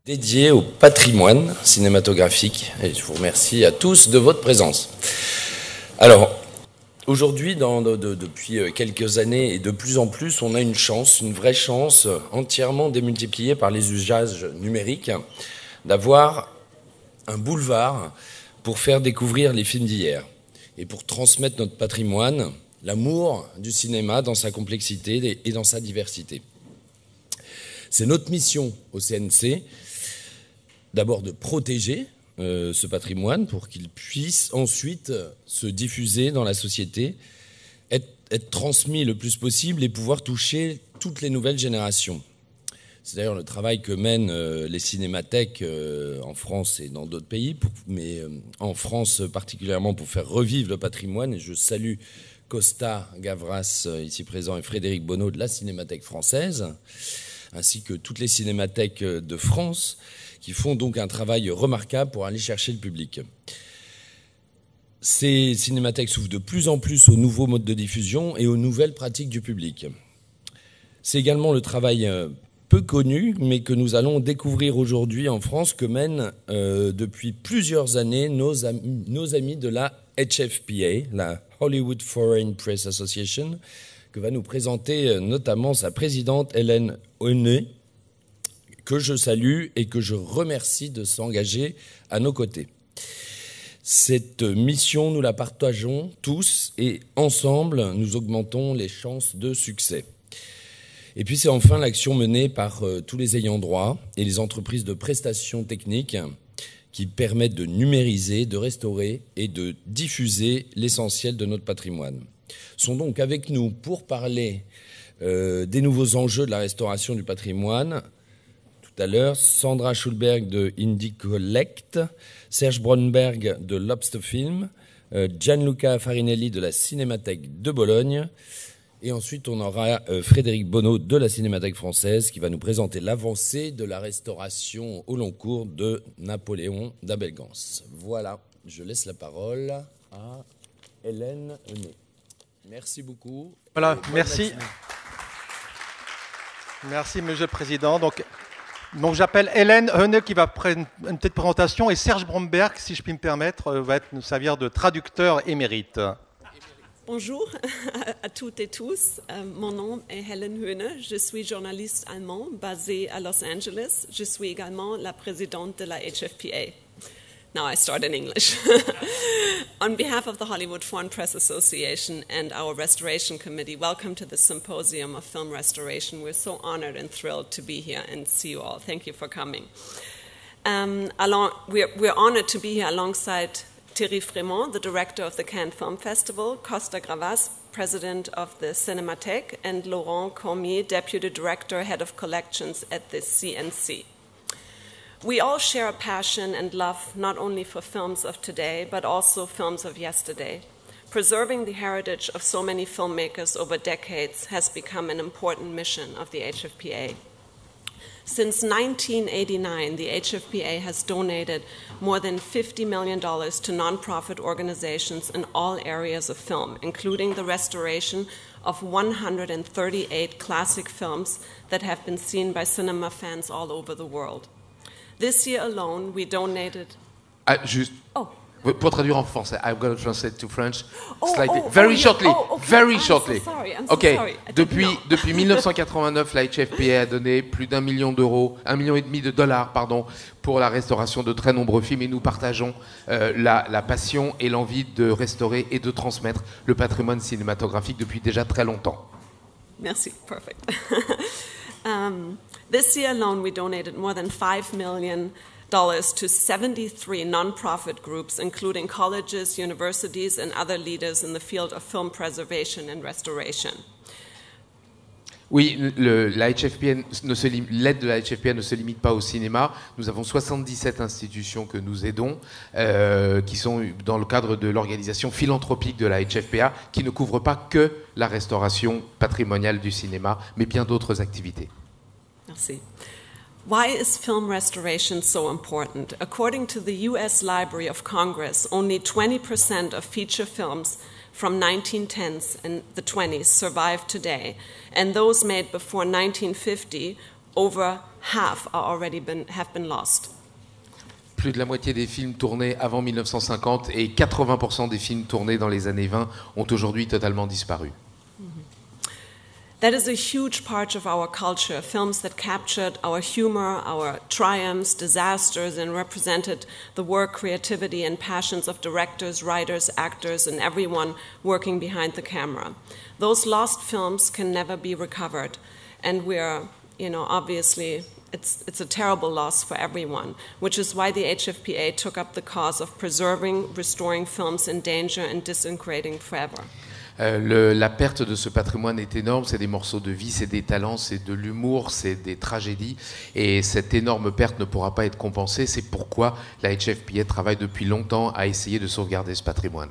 Dédié au patrimoine cinématographique. Et je vous remercie à tous de votre présence. Alors, aujourd'hui, depuis quelques années et de plus en plus, on a une chance, une vraie chance, entièrement démultipliée par les usages numériques, d'avoir un boulevard pour faire découvrir les films d'hier et pour transmettre notre patrimoine, l'amour du cinéma dans sa complexité et dans sa diversité. C'est notre mission au CNC, d'abord de protéger ce patrimoine pour qu'il puisse ensuite se diffuser dans la société, être transmis le plus possible et pouvoir toucher toutes les nouvelles générations. C'est d'ailleurs le travail que mènent les cinémathèques en France et dans d'autres pays, mais en France particulièrement pour faire revivre le patrimoine. Et je salue Costa Gavras, ici présent, et Frédéric Bonneau de la Cinémathèque française, ainsi que toutes les cinémathèques de France, qui font donc un travail remarquable pour aller chercher le public. Ces cinémathèques s'ouvrent de plus en plus aux nouveaux modes de diffusion et aux nouvelles pratiques du public. C'est également le travail peu connu, mais que nous allons découvrir aujourd'hui en France, que mènent depuis plusieurs années nos amis de la HFPA, la Hollywood Foreign Press Association, que va nous présenter notamment sa présidente Hélène Heunet, que je salue et que je remercie de s'engager à nos côtés. Cette mission, nous la partageons tous et ensemble, nous augmentons les chances de succès. Et puis c'est enfin l'action menée par tous les ayants droit et les entreprises de prestations techniques qui permettent de numériser, de restaurer et de diffuser l'essentiel de notre patrimoine. Sont donc avec nous pour parler des nouveaux enjeux de la restauration du patrimoine. Tout à l'heure, Sandra Schulberg de Indie Collect, Serge Bromberg de Lobster Film, Gianluca Farinelli de la Cinémathèque de Bologne, et ensuite on aura Frédéric Bonneau de la Cinémathèque française qui va nous présenter l'avancée de la restauration au long cours de Napoléon d'Abelgance. Voilà, je laisse la parole à Hélène Heunet. Merci beaucoup. Voilà, merci. Merci, Monsieur le Président. Donc j'appelle Hélène Heunet qui va faire une petite présentation et Serge Bromberg, si je puis me permettre, va nous servir de traducteur émérite. Bonjour à toutes et tous. Mon nom est Hélène Heunet. Je suis journaliste allemand basée à Los Angeles. Je suis également la présidente de la HFPA. Now I start in English. On behalf of the Hollywood Foreign Press Association and our Restoration Committee, welcome to the Symposium of Film Restoration. We're so honored and thrilled to be here and see you all. Thank you for coming. We're honored to be here alongside Thierry Frémont, the director of the Cannes Film Festival, Costa Gavras, president of the Cinémathèque, and Laurent Cormier, deputy director, head of collections at the CNC. We all share a passion and love not only for films of today, but also films of yesterday. Preserving the heritage of so many filmmakers over decades has become an important mission of the HFPA. Since 1989, the HFPA has donated more than $50 million to nonprofit organizations in all areas of film, including the restoration of 138 classic films that have been seen by cinema fans all over the world. This year alone, we donated... Pour traduire en français, I'm going to translate to French slightly, very shortly. I'm so sorry. Depuis 1989, la HFPA a donné plus d'1 million d'euros, $1,5 million, pour la restauration de très nombreux films, et nous partageons la passion et l'envie de restaurer et de transmettre le patrimoine cinématographique depuis déjà très longtemps. Merci, perfect. This year alone, we donated more than $5 million to 73 nonprofit groups, including colleges, universities, and other leaders in the field of film preservation and restoration. Oui, l'aide de la HFPA ne se limite pas au cinéma. Nous avons 77 institutions que nous aidons, qui sont dans le cadre de l'organisation philanthropique de la HFPA, qui ne couvre pas que la restauration patrimoniale du cinéma, mais bien d'autres activités. Merci. Why is film restoration so important? According to the U.S. Library of Congress, only 20% of feature films from 1910s and the 20s survive today, and those made before 1950, over half have been lost. Plus de la moitié des films tournés avant 1950 et 80% des films tournés dans les années 20 ont aujourd'hui totalement disparu. That is a huge part of our culture, films that captured our humor, our triumphs, disasters, and represented the work, creativity, and passions of directors, writers, actors, and everyone working behind the camera. Those lost films can never be recovered, and we're, obviously, it's a terrible loss for everyone, which is why the HFPA took up the cause of preserving, restoring films in danger and disintegrating forever. La perte de ce patrimoine est énorme, c'est des morceaux de vie, c'est des talents, c'est de l'humour, c'est des tragédies, et cette énorme perte ne pourra pas être compensée. C'est pourquoi la HFPA travaille depuis longtemps à essayer de sauvegarder ce patrimoine.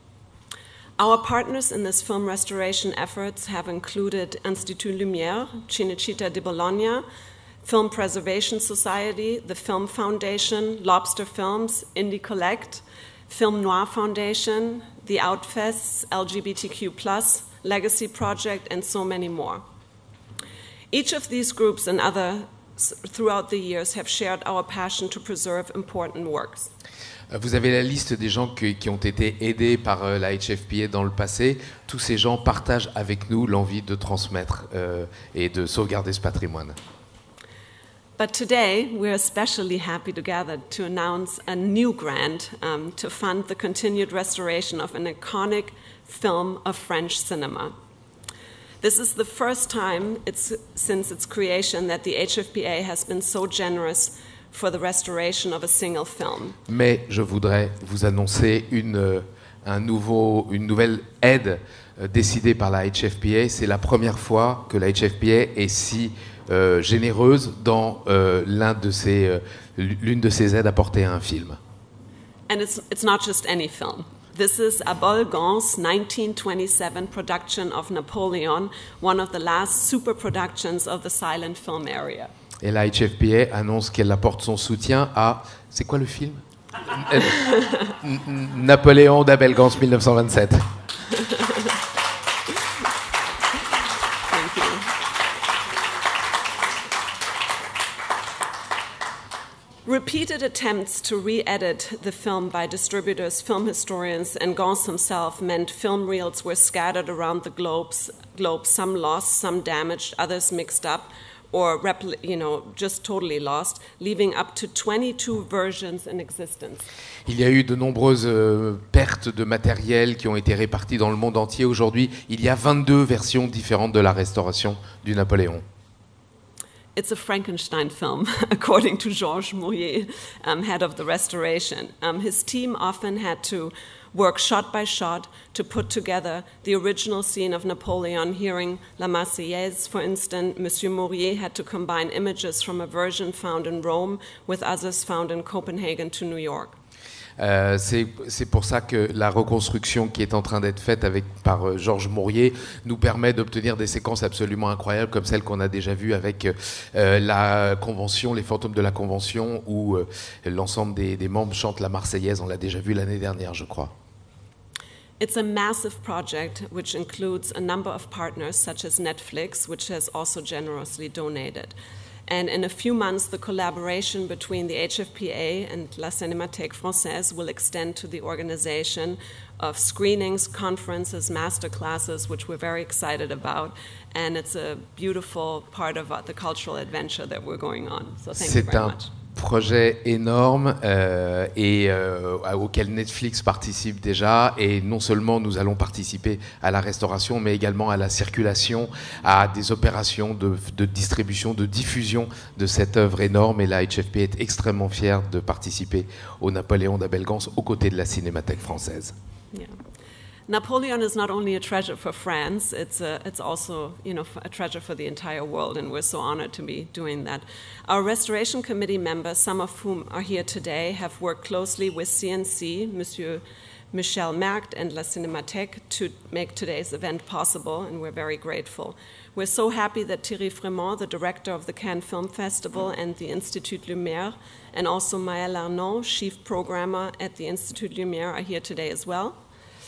Our partners in this film restoration efforts have included Institut Lumière, Cinecittà di Bologna, Film Preservation Society, the Film Foundation, Lobster Films, Indie Collect, Film Noir Foundation, the Outfests, LGBTQ+, Legacy Project, and so many more. Each of these groups and others throughout the years have shared our passion to preserve important works. Vous avez la liste des gens qui ont été aidés par la HFPA dans le passé. Tous ces gens partagent avec nous l'envie de transmettre et de sauvegarder ce patrimoine. But today, we're especially happy to gather to announce a new grant to fund the continued restoration of an iconic film of French cinema. This is the first time since its creation that the HFPA has been so generous for the restoration of a single film. Mais je voudrais vous annoncer une nouvelle aide décidée par la HFPA. C'est la première fois que la HFPA est si généreuse dans l'une de ses aides apportées à un film. And it's not just any film. This is Abol Gance' 1927 production of Napoleon, one of the last super productions of the silent film area. Et la HFPA annonce qu'elle apporte son soutien à... C'est quoi le film? Napoléon d'Abel Gance 1927. Repeated attempts to re-edit the film by distributors, film historians, and Gance himself meant film reels were scattered around the globe, some lost, some damaged, others mixed up, or just totally lost, leaving up to 22 versions in existence. Il y a eu de nombreuses pertes de matériel qui ont été réparties dans le monde entier. Aujourd'hui, il y a 22 versions différentes de la restauration du Napoléon. It's a Frankenstein film, according to Georges Mourier, head of the restoration. His team often had to work shot by shot to put together the original scene of Napoleon hearing La Marseillaise, for instance. Monsieur Mourier had to combine images from a version found in Rome with others found in Copenhagen to New York. C'est pour ça que la reconstruction qui est en train d'être faite par Georges Mourier nous permet d'obtenir des séquences absolument incroyables comme celles qu'on a déjà vues avec la Convention, les fantômes de la Convention, où l'ensemble des membres chantent la Marseillaise. On l'a déjà vu l'année dernière, je crois. It's a massive project which includes a number of partners such as Netflix, which has also generously donated. And in a few months, the collaboration between the HFPA and La Cinémathèque Française will extend to the organization of screenings, conferences, master classes, which we're very excited about. And it's a beautiful part of the cultural adventure that we're going on. So thank you very much. Projet énorme auquel Netflix participe déjà, et non seulement nous allons participer à la restauration mais également à la circulation, à des opérations de distribution, de diffusion de cette œuvre énorme, et la HFPA est extrêmement fière de participer au Napoléon d'Abel Gance aux côtés de la Cinémathèque française. Yeah. Napoleon is not only a treasure for France, it's also a treasure for the entire world, and we're so honored to be doing that. Our restoration committee members, some of whom are here today, have worked closely with CNC, Monsieur Michel Merct, and La Cinémathèque to make today's event possible, and we're very grateful. We're so happy that Thierry Frémont, the director of the Cannes Film Festival and the Institut Lumière, and also Maëlle Arnaud, chief programmer at the Institut Lumière, are here today as well.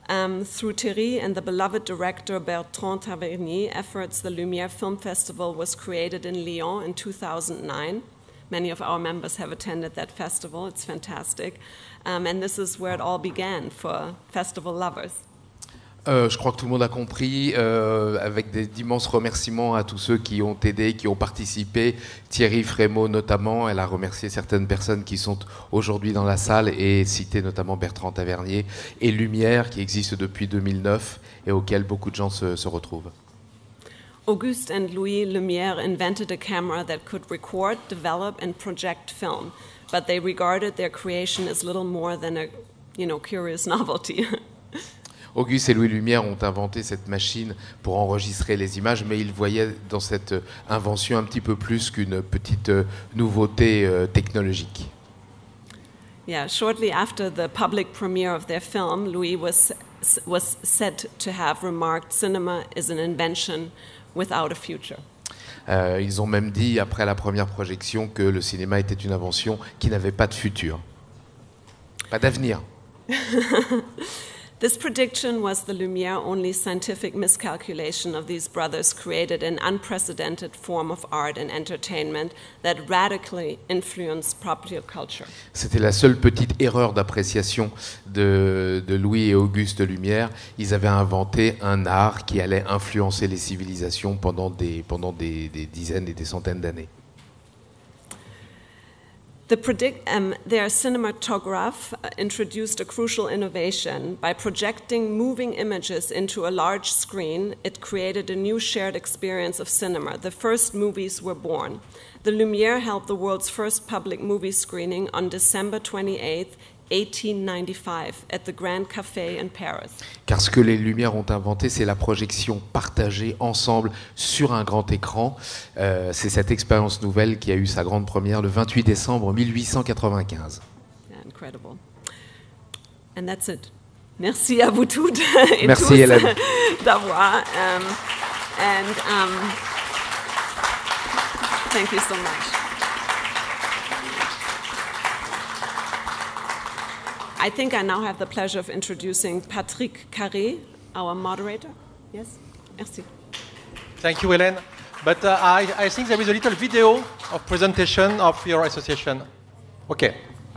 Through Thierry and the beloved director Bertrand Tavernier efforts, the Lumière Film Festival was created in Lyon in 2009. Many of our members have attended that festival. It's fantastic. And this is where it all began for festival lovers. Je crois que tout le monde a compris, avec d'immenses remerciements à tous ceux qui ont aidé, qui ont participé. Thierry Frémaux notamment, elle a remercié certaines personnes qui sont aujourd'hui dans la salle et cité notamment Bertrand Tavernier et Lumière qui existe depuis 2009 et auquel beaucoup de gens se retrouvent. Auguste and Louis Lumière invented a camera that could record, develop and project film, but they regarded their creation as little more than a, curious novelty. Auguste et Louis Lumière ont inventé cette machine pour enregistrer les images, mais ils voyaient dans cette invention un petit peu plus qu'une petite nouveauté technologique. Yeah, shortly after the public premiere of their film, Louis was said to have remarked, "Cinema is an invention without a future." Ils ont même dit, après la première projection, que le cinéma était une invention qui n'avait pas de futur, pas d'avenir. This prediction was the Lumière-only scientific miscalculation of these brothers created an unprecedented form of art and entertainment that radically influenced popular culture. C'était la seule petite erreur d'appréciation de Louis et Auguste Lumière. Ils avaient inventé un art qui allait influencer les civilisations pendant des dizaines et des centaines d'années. Their cinematograph introduced a crucial innovation. By projecting moving images into a large screen, it created a new shared experience of cinema. The first movies were born. The Lumière held the world's first public movie screening on December 28, 1895, at the Grand Café in Paris. Car ce que les Lumières ont inventé, c'est la projection partagée ensemble sur un grand écran. C'est cette expérience nouvelle qui a eu sa grande première le 28 décembre 1895. Incredible. And that's it. Merci à vous toutes. Merci Hélène. D'avoir. Thank you so much. I think I now have the pleasure of introducing Patrick Carré, our moderator. Yes? Merci. Thank you, Hélène. But I think there is a little video of presentation of your association. Okay.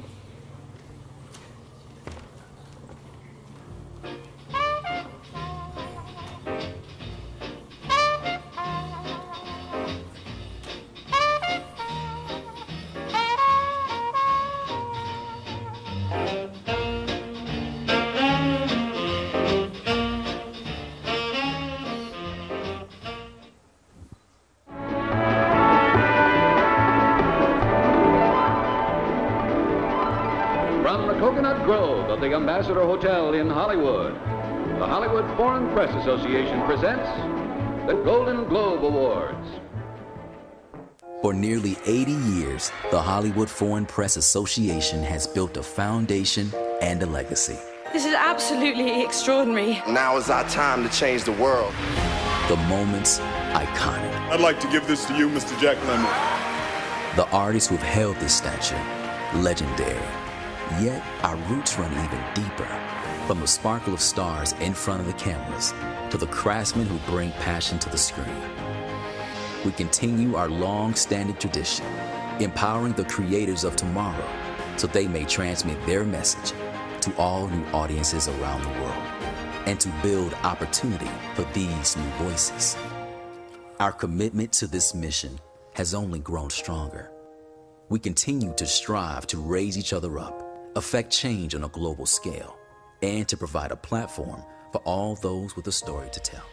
The Ambassador Hotel in Hollywood, the Hollywood Foreign Press Association presents the Golden Globe Awards. For nearly 80 years, the Hollywood Foreign Press Association has built a foundation and a legacy. This is absolutely extraordinary. Now is our time to change the world. The moments, iconic. I'd like to give this to you, Mr. Jack Lemmon. The artists who've held this stature, legendary. Yet our roots run even deeper, from the sparkle of stars in front of the cameras to the craftsmen who bring passion to the screen. We continue our long-standing tradition, empowering the creators of tomorrow so they may transmit their message to all new audiences around the world and to build opportunity for these new voices. Our commitment to this mission has only grown stronger. We continue to strive to raise each other up, affect change on a global scale, and to provide a platform for all those with a story to tell.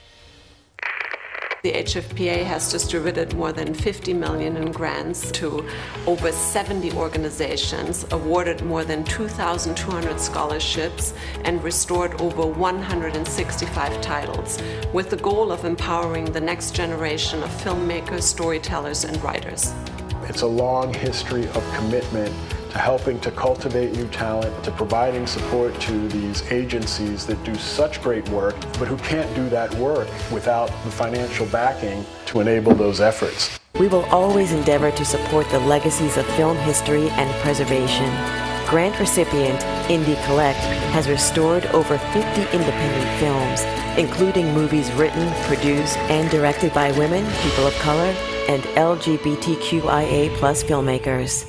The HFPA has distributed more than 50 million in grants to over 70 organizations, awarded more than 2,200 scholarships, and restored over 165 titles, with the goal of empowering the next generation of filmmakers, storytellers, and writers. It's a long history of commitment to helping to cultivate new talent, to providing support to these agencies that do such great work, but who can't do that work without the financial backing to enable those efforts. We will always endeavor to support the legacies of film history and preservation. grant recipient, Indie Collect, has restored over 50 independent films, including movies written, produced, and directed by women, people of color, and LGBTQIA+ filmmakers.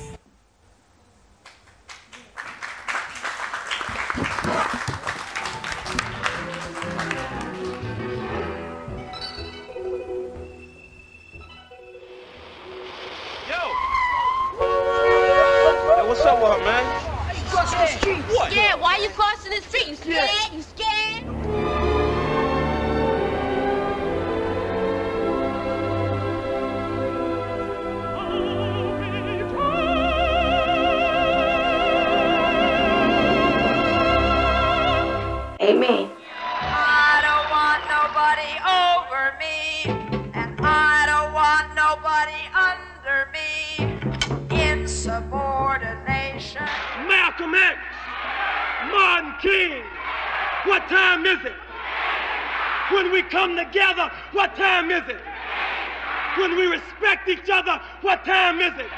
Amen. I don't want nobody over me, and I don't want nobody under me. Insubordination. Malcolm X, Martin King, what time is it? When we come together, what time is it? When we respect each other, what time is it?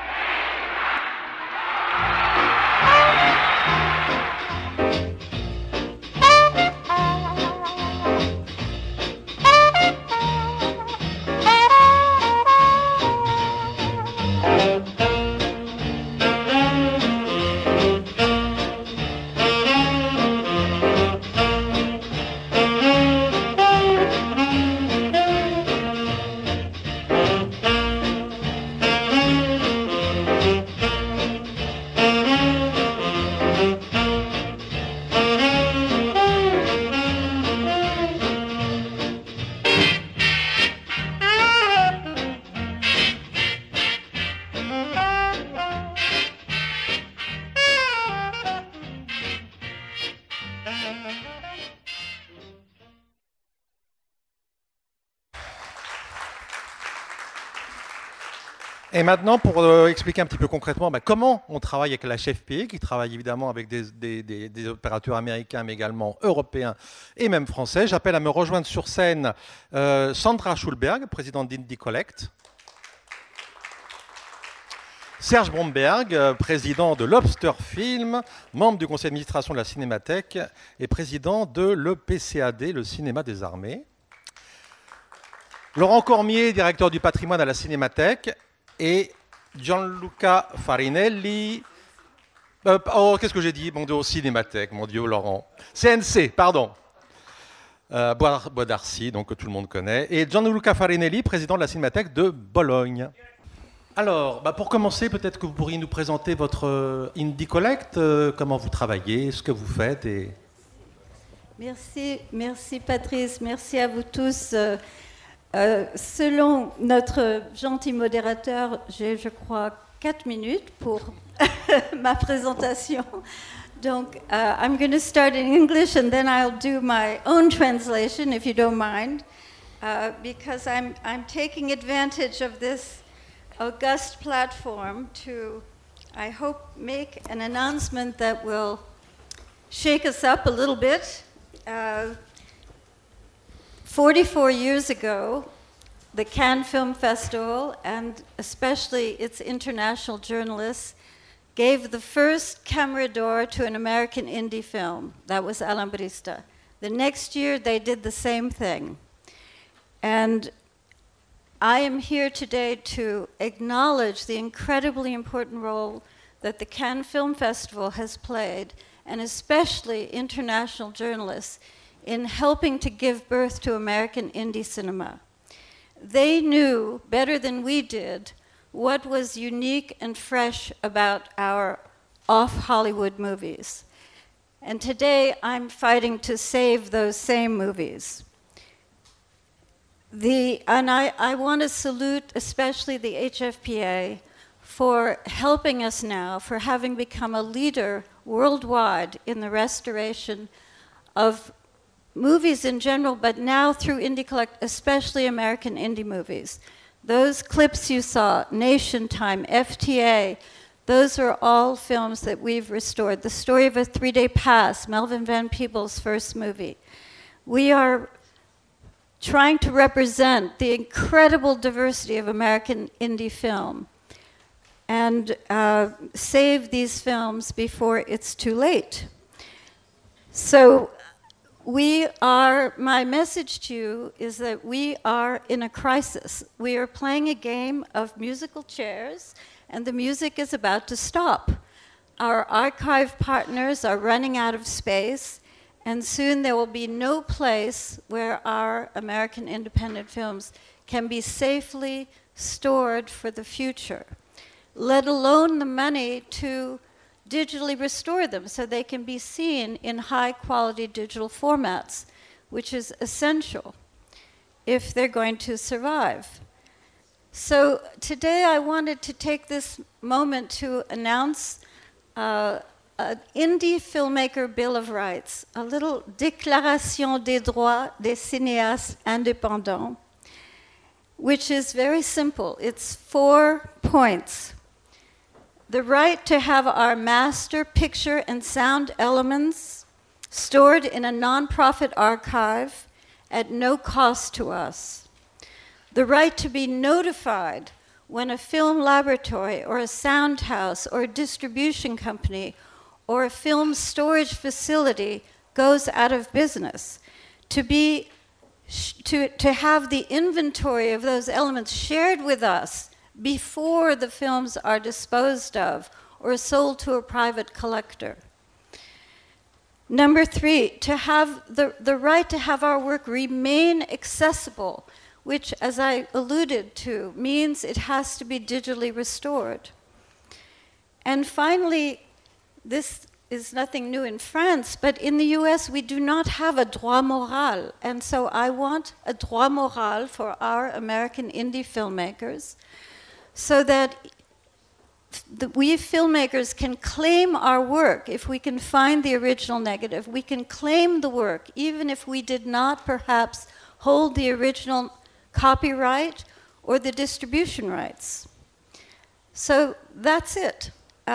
Et maintenant, pour expliquer un petit peu concrètement comment on travaille avec la HFPA, qui travaille évidemment avec des opérateurs américains, mais également européens et même français, j'appelle à me rejoindre sur scène Sandra Schulberg, présidente d'Indie Collect, Serge Bromberg, président de Lobster Film, membre du conseil d'administration de la Cinémathèque et président de l'EPCAD, le Cinéma des Armées, Laurent Cormier, directeur du patrimoine à la Cinémathèque, et Gianluca Farinelli, qu'est-ce que j'ai dit? Mon Dieu, Cinémathèque, mon Dieu, Laurent. CNC, pardon. Bois d'Arcy, donc que tout le monde connaît. Et Gianluca Farinelli, président de la Cinémathèque de Bologne. Alors, pour commencer, peut-être que vous pourriez nous présenter votre Indie Collect, comment vous travaillez, ce que vous faites. Merci Patrice, merci à vous tous. Selon notre gentil modérateur, j'ai, je crois, 4 minutes pour ma présentation. Donc, I'm going to start in English and then I'll do my own translation, if you don't mind, because I'm taking advantage of this august platform to, I hope, make an announcement that will shake us up a little bit. 44 years ago, the Cannes Film Festival, and especially its international journalists, gave the first Camera d'Or to an American indie film. That was Alambrista. The next year, they did the same thing. And I am here today to acknowledge the incredibly important role that the Cannes Film Festival has played, and especially international journalists, in helping to give birth to American indie cinema. They knew better than we did what was unique and fresh about our off-Hollywood movies. And today I'm fighting to save those same movies. And I want to salute especially the HFPA for helping us now, for having become a leader worldwide in the restoration of movies in general, but now through Indie Collect, especially American indie movies. Those clips you saw, Nation Time, FTA, those are all films that we've restored. The Story of a 3-Day Pass, Melvin Van Peebles' first movie. We are trying to represent the incredible diversity of American indie film. and save these films before it's too late. So my message to you is that we are in a crisis. We are playing a game of musical chairs, and the music is about to stop. Our archive partners are running out of space, and soon there will be no place where our American independent films can be safely stored for the future, let alone the money to digitally restore them so they can be seen in high-quality digital formats, which is essential if they're going to survive. So today I wanted to take this moment to announce an indie filmmaker Bill of Rights, a little Déclaration des droits des cinéastes indépendants, which is very simple. It's 4 points. The right to have our master picture and sound elements stored in a nonprofit archive at no cost to us. The right to be notified when a film laboratory or a sound house or a distribution company or a film storage facility goes out of business. To have the inventory of those elements shared with us before the films are disposed of or sold to a private collector. Number 3, to have the right to have our work remain accessible, which, as I alluded to, means it has to be digitally restored. And finally, this is nothing new in France, but in the US we do not have a droit moral, and so I want a droit moral for our American indie filmmakers, so that we filmmakers can claim our work if we can find the original negative. We can claim the work even if we did not perhaps hold the original copyright or the distribution rights. So that's it.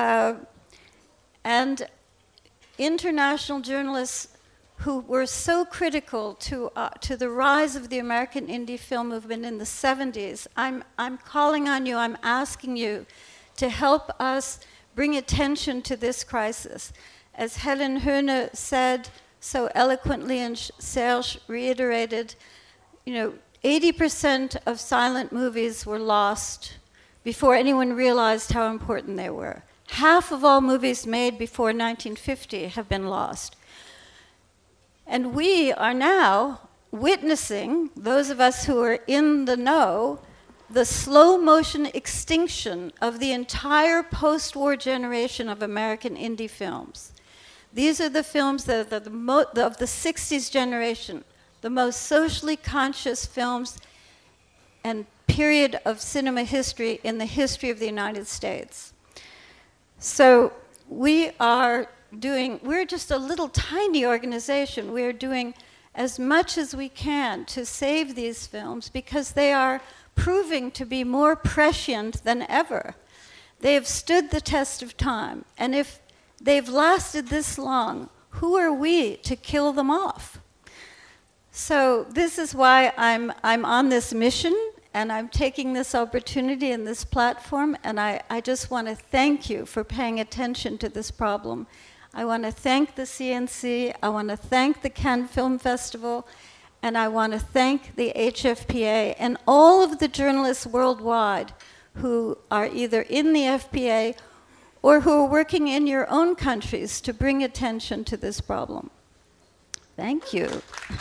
And international journalists who were so critical to the rise of the American indie film movement in the 70s, I'm calling on you, I'm asking you to help us bring attention to this crisis. As Helen Hoehne said so eloquently and Serge reiterated, 80% of silent movies were lost before anyone realized how important they were. Half of all movies made before 1950 have been lost. And we are now witnessing, those of us who are in the know, the slow motion extinction of the entire post-war generation of American indie films. These are the films that of the 60s generation, the most socially conscious films and period of cinema history in the history of the United States. So we're just a little tiny organization. We're doing as much as we can to save these films because they are proving to be more prescient than ever. They have stood the test of time, and if they've lasted this long, who are we to kill them off? So this is why I'm on this mission, and I'm taking this opportunity and this platform, and I just want to thank you for paying attention to this problem. I want to thank the CNC, I want to thank the Cannes Film Festival, and I want to thank the HFPA and all of the journalists worldwide who are either in the FPA or who are working in your own countries to bring attention to this problem. Thank you.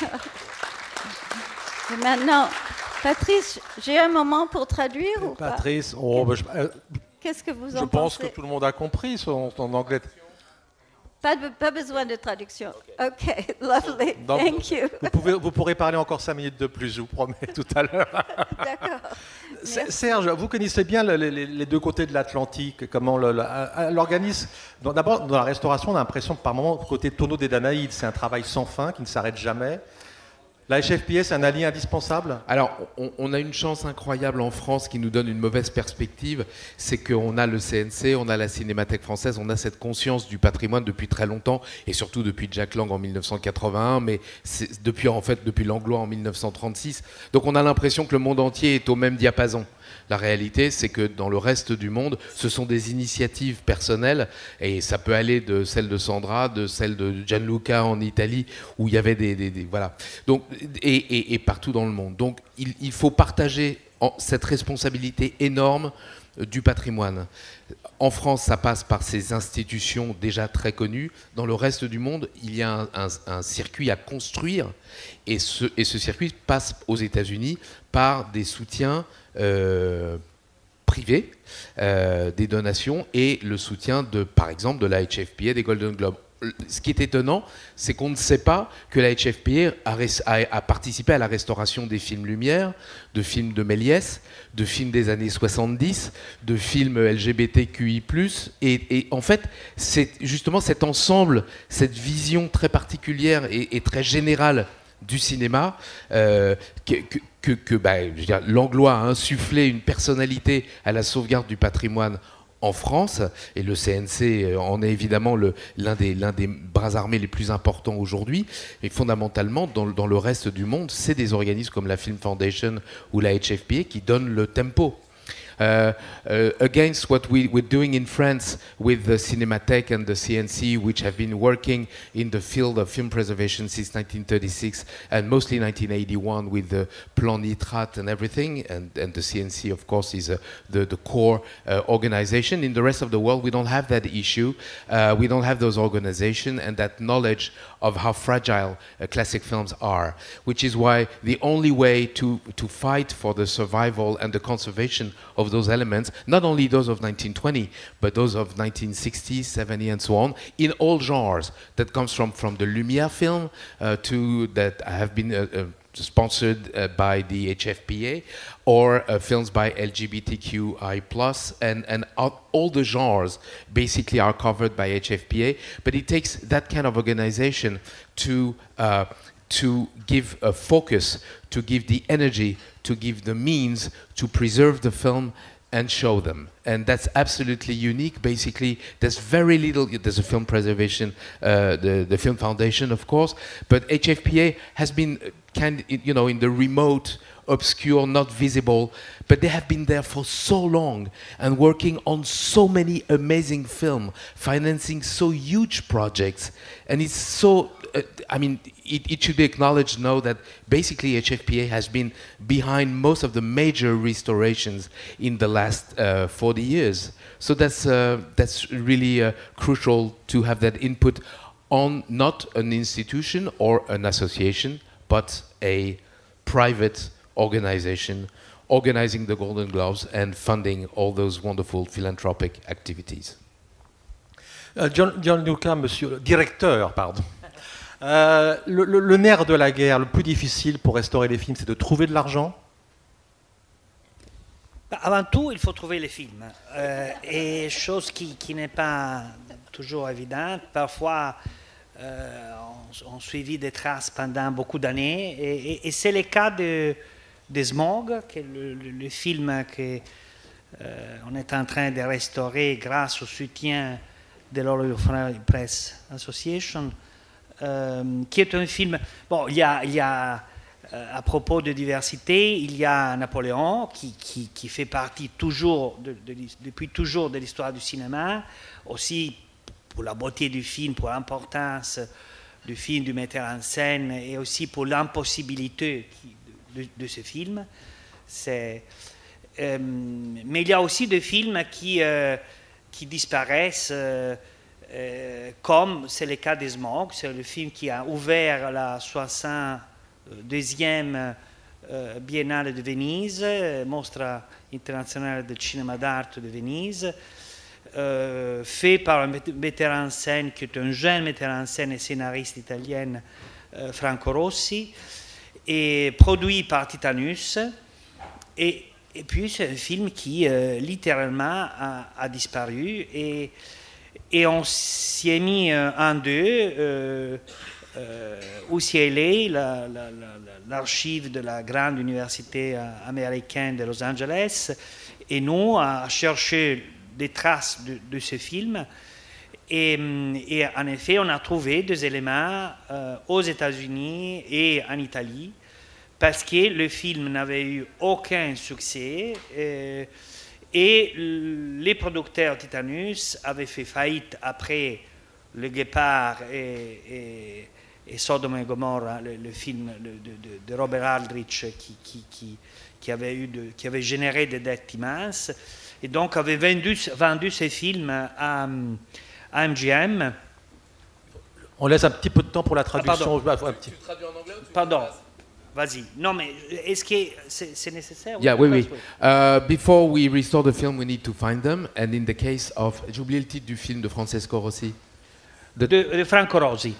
Et maintenant, Patrice, j'ai un moment pour traduire ou pas? Patrice, qu'est-ce que vous en pensez? Je pense que tout le monde a compris son anglais. Pas besoin de traduction. Okay, lovely. Donc, thank you. Vous pourrez parler encore 5 minutes de plus, je vous promets, tout à l'heure. D'accord. Serge, vous connaissez bien les deux côtés de l'Atlantique, comment l'organisme... D'abord, dans la restauration, on a l'impression que par moment, côté tonneau des Danaïdes, c'est un travail sans fin qui ne s'arrête jamais. La HFPA, c'est un allié indispensable? Alors, on a une chance incroyable en France qui nous donne une mauvaise perspective, c'est qu'on a le CNC, on a la Cinémathèque française, on a cette conscience du patrimoine depuis très longtemps, et surtout depuis Jack Lang en 1981, mais depuis l'Anglois en 1936. Donc on a l'impression que le monde entier est au même diapason. La réalité, c'est que dans le reste du monde, ce sont des initiatives personnelles, et ça peut aller de celle de Sandra, de celle de Gianluca en Italie, où il y avait voilà. Donc, et partout dans le monde. Donc, il faut partager cette responsabilité énorme du patrimoine. En France, ça passe par ces institutions déjà très connues. Dans le reste du monde, il y a un circuit à construire, et ce circuit passe aux États-Unis par des soutiens privés, des donations, et le soutien par exemple de la HFPA, des Golden Globes. Ce qui est étonnant, c'est qu'on ne sait pas que la HFPA a participé à la restauration des films Lumière, de films de Méliès, de films des années 70, de films LGBTQI+. Et en fait, c'est justement cet ensemble, cette vision très particulière et très générale du cinéma Langlois a insufflé une personnalité à la sauvegarde du patrimoine en France, et le CNC en est évidemment l'un des bras armés les plus importants aujourd'hui. Et fondamentalement, dans le reste du monde, c'est des organismes comme la Film Foundation ou la HFPA qui donnent le tempo. Against what we're doing in France with the Cinematheque and the CNC, which have been working in the field of film preservation since 1936 and mostly 1981 with the Plan Nitrate and everything, and the CNC, of course, is the core organization. In the rest of the world, we don't have that issue. We don't have those organizations and that knowledge of how fragile classic films are, which is why the only way to fight for the survival and the conservation of those elements, not only those of 1920, but those of 1960, 70, and so on, in all genres. That comes from the Lumière film that have been sponsored by the HFPA, or films by LGBTQI+, and all the genres basically are covered by HFPA. But it takes that kind of organization to give a focus, to give the energy, to give the means to preserve the film and show them. And that's absolutely unique. Basically, there's very little. There's a film preservation, the Film Foundation, of course, but HFPA has been in the remote, obscure, not visible, but they have been there for so long and working on so many amazing films, financing so huge projects, and it's so. It should be acknowledged now that basically HFPA has been behind most of the major restorations in the last 40 years. So that's really crucial to have that input on not an institution or an association, but a private organization organizing the Golden Globes and funding all those wonderful philanthropic activities. Gianluca, monsieur le directeur, pardon. Le nerf de la guerre, le plus difficile pour restaurer les films, c'est de trouver de l'argent? Avant tout, il faut trouver les films. Et chose qui n'est pas toujours évidente. Parfois, on suivit des traces pendant beaucoup d'années. Et c'est le cas de Smog, qui est le film qu'on est en train de restaurer grâce au soutien de l'Orient Press Association. Qui est un film. Bon, il y a à propos de diversité, il y a Napoléon qui fait partie toujours depuis toujours de l'histoire du cinéma, aussi pour la beauté du film, pour l'importance du film, du metteur en scène, et aussi pour l'impossibilité de ce film. Mais il y a aussi des films qui disparaissent. Comme c'est le cas de Smog, c'est le film qui a ouvert la 62e Biennale de Venise, Mostra Internazionale del Cinema d'Arte de Venise, fait par un metteur en scène qui est un jeune metteur en scène et scénariste italien, Franco Rossi, et produit par Titanus. Et puis c'est un film qui littéralement a disparu, et on s'y est mis en deux, UCLA, l'archive de la grande université américaine de Los Angeles, et nous a cherché des traces de ce film. Et en effet, on a trouvé des éléments aux États-Unis et en Italie, parce que le film n'avait eu aucun succès et les producteurs Titanus avaient fait faillite après Le Guépard et Sodome et Gomorrah, le film de Robert Aldrich qui avait généré des dettes immenses, et donc avait vendu ses films à MGM. On laisse un petit peu de temps pour la traduction. Pardon. Tu traduis en anglais ou tu Pardon. Vas-y. Non, mais est-ce que c'est nécessaire? Yeah, oui. Before we restore the film, we need to find them. And in the case of... J'ai oublié le titre du film de Francesco Rossi. De Franco Rosi.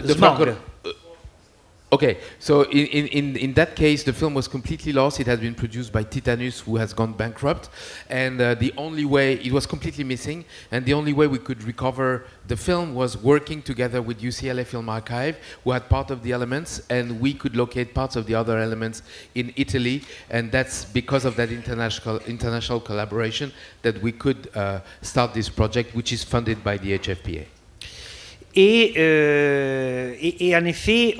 Okay, so in that case, the film was completely lost. It has been produced by Titanus, who has gone bankrupt, and the only way, it was completely missing, and the only way we could recover the film was working together with UCLA Film Archive, who had part of the elements, and we could locate parts of the other elements in Italy, and that's because of that international collaboration that we could start this project, which is funded by the HFPA. Et en effet,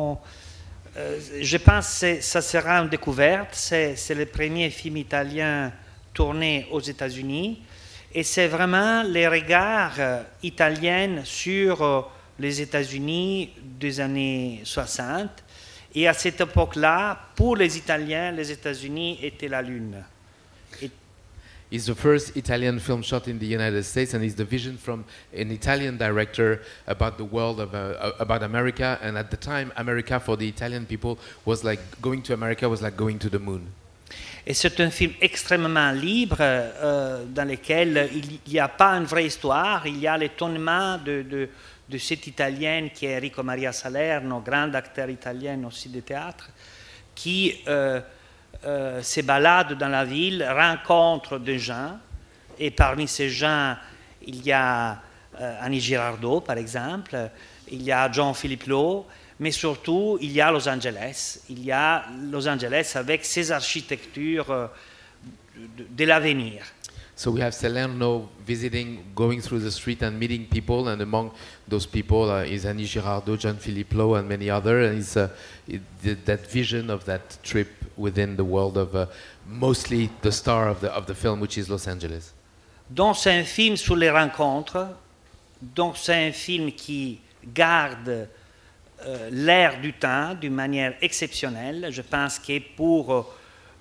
je pense que ça sera une découverte. C'est le premier film italien tourné aux États-Unis. Et c'est vraiment les regards italiens sur les États-Unis des années 60. Et à cette époque-là, pour les Italiens, les États-Unis étaient la Lune. It's the first Italian film shot in the United States, and it's the vision from an Italian director about the world about America. And at the time, America for the Italian people was like going to America was like going to the moon. Et c'est un film extrêmement libre dans lequel il n'y a pas une vraie histoire. Il y a l'étonnement de cet Italien qui est Enrico Maria Salerno, grand acteur italien aussi de théâtre, qui se balade dans la ville, rencontre des gens, et parmi ces gens, il y a Annie Girardot, par exemple, il y a Jean-Philippe Lowe, mais surtout, il y a Los Angeles. Il y a Los Angeles avec ses architectures de l'avenir. So we have Salerno visiting, going through the street and meeting people, and among those people is Annie Girardot, Jean-Philippe Lowe, and many others. And it's that vision of that trip within the world of mostly the star of the film, which is Los Angeles. Donc c'est un film sur les rencontres. Donc c'est un film qui garde l'air du temps d'une manière exceptionnelle. Je pense que pour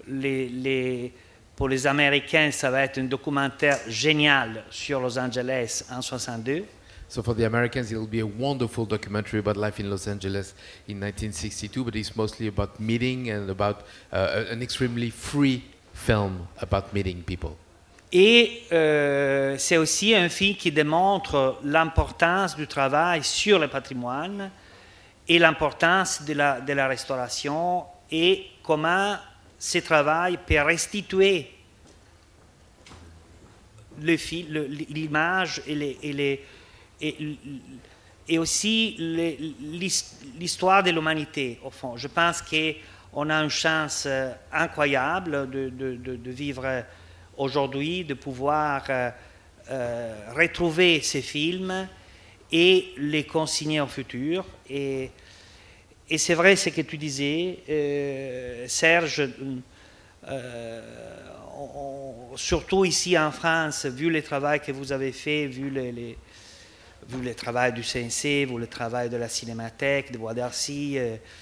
les Américains, ça va être un documentaire génial sur Los Angeles en 62. So for the Americans, it will be a wonderful documentary about life in Los Angeles in 1962, but it's mostly about meeting and about an extremely free film about meeting people. Et c'est aussi un film qui démontre l'importance du travail sur le patrimoine et l'importance de la restauration et comment ce travail peut restituer l'image et aussi l'histoire de l'humanité, au fond. Je pense qu'on a une chance incroyable de vivre aujourd'hui, de pouvoir retrouver ces films et les consigner au futur. Et c'est vrai ce que tu disais, Serge, surtout ici en France, vu le travail que vous avez fait, vu le travail du CNC, vu le travail de la Cinémathèque, de Bois d'Arcy,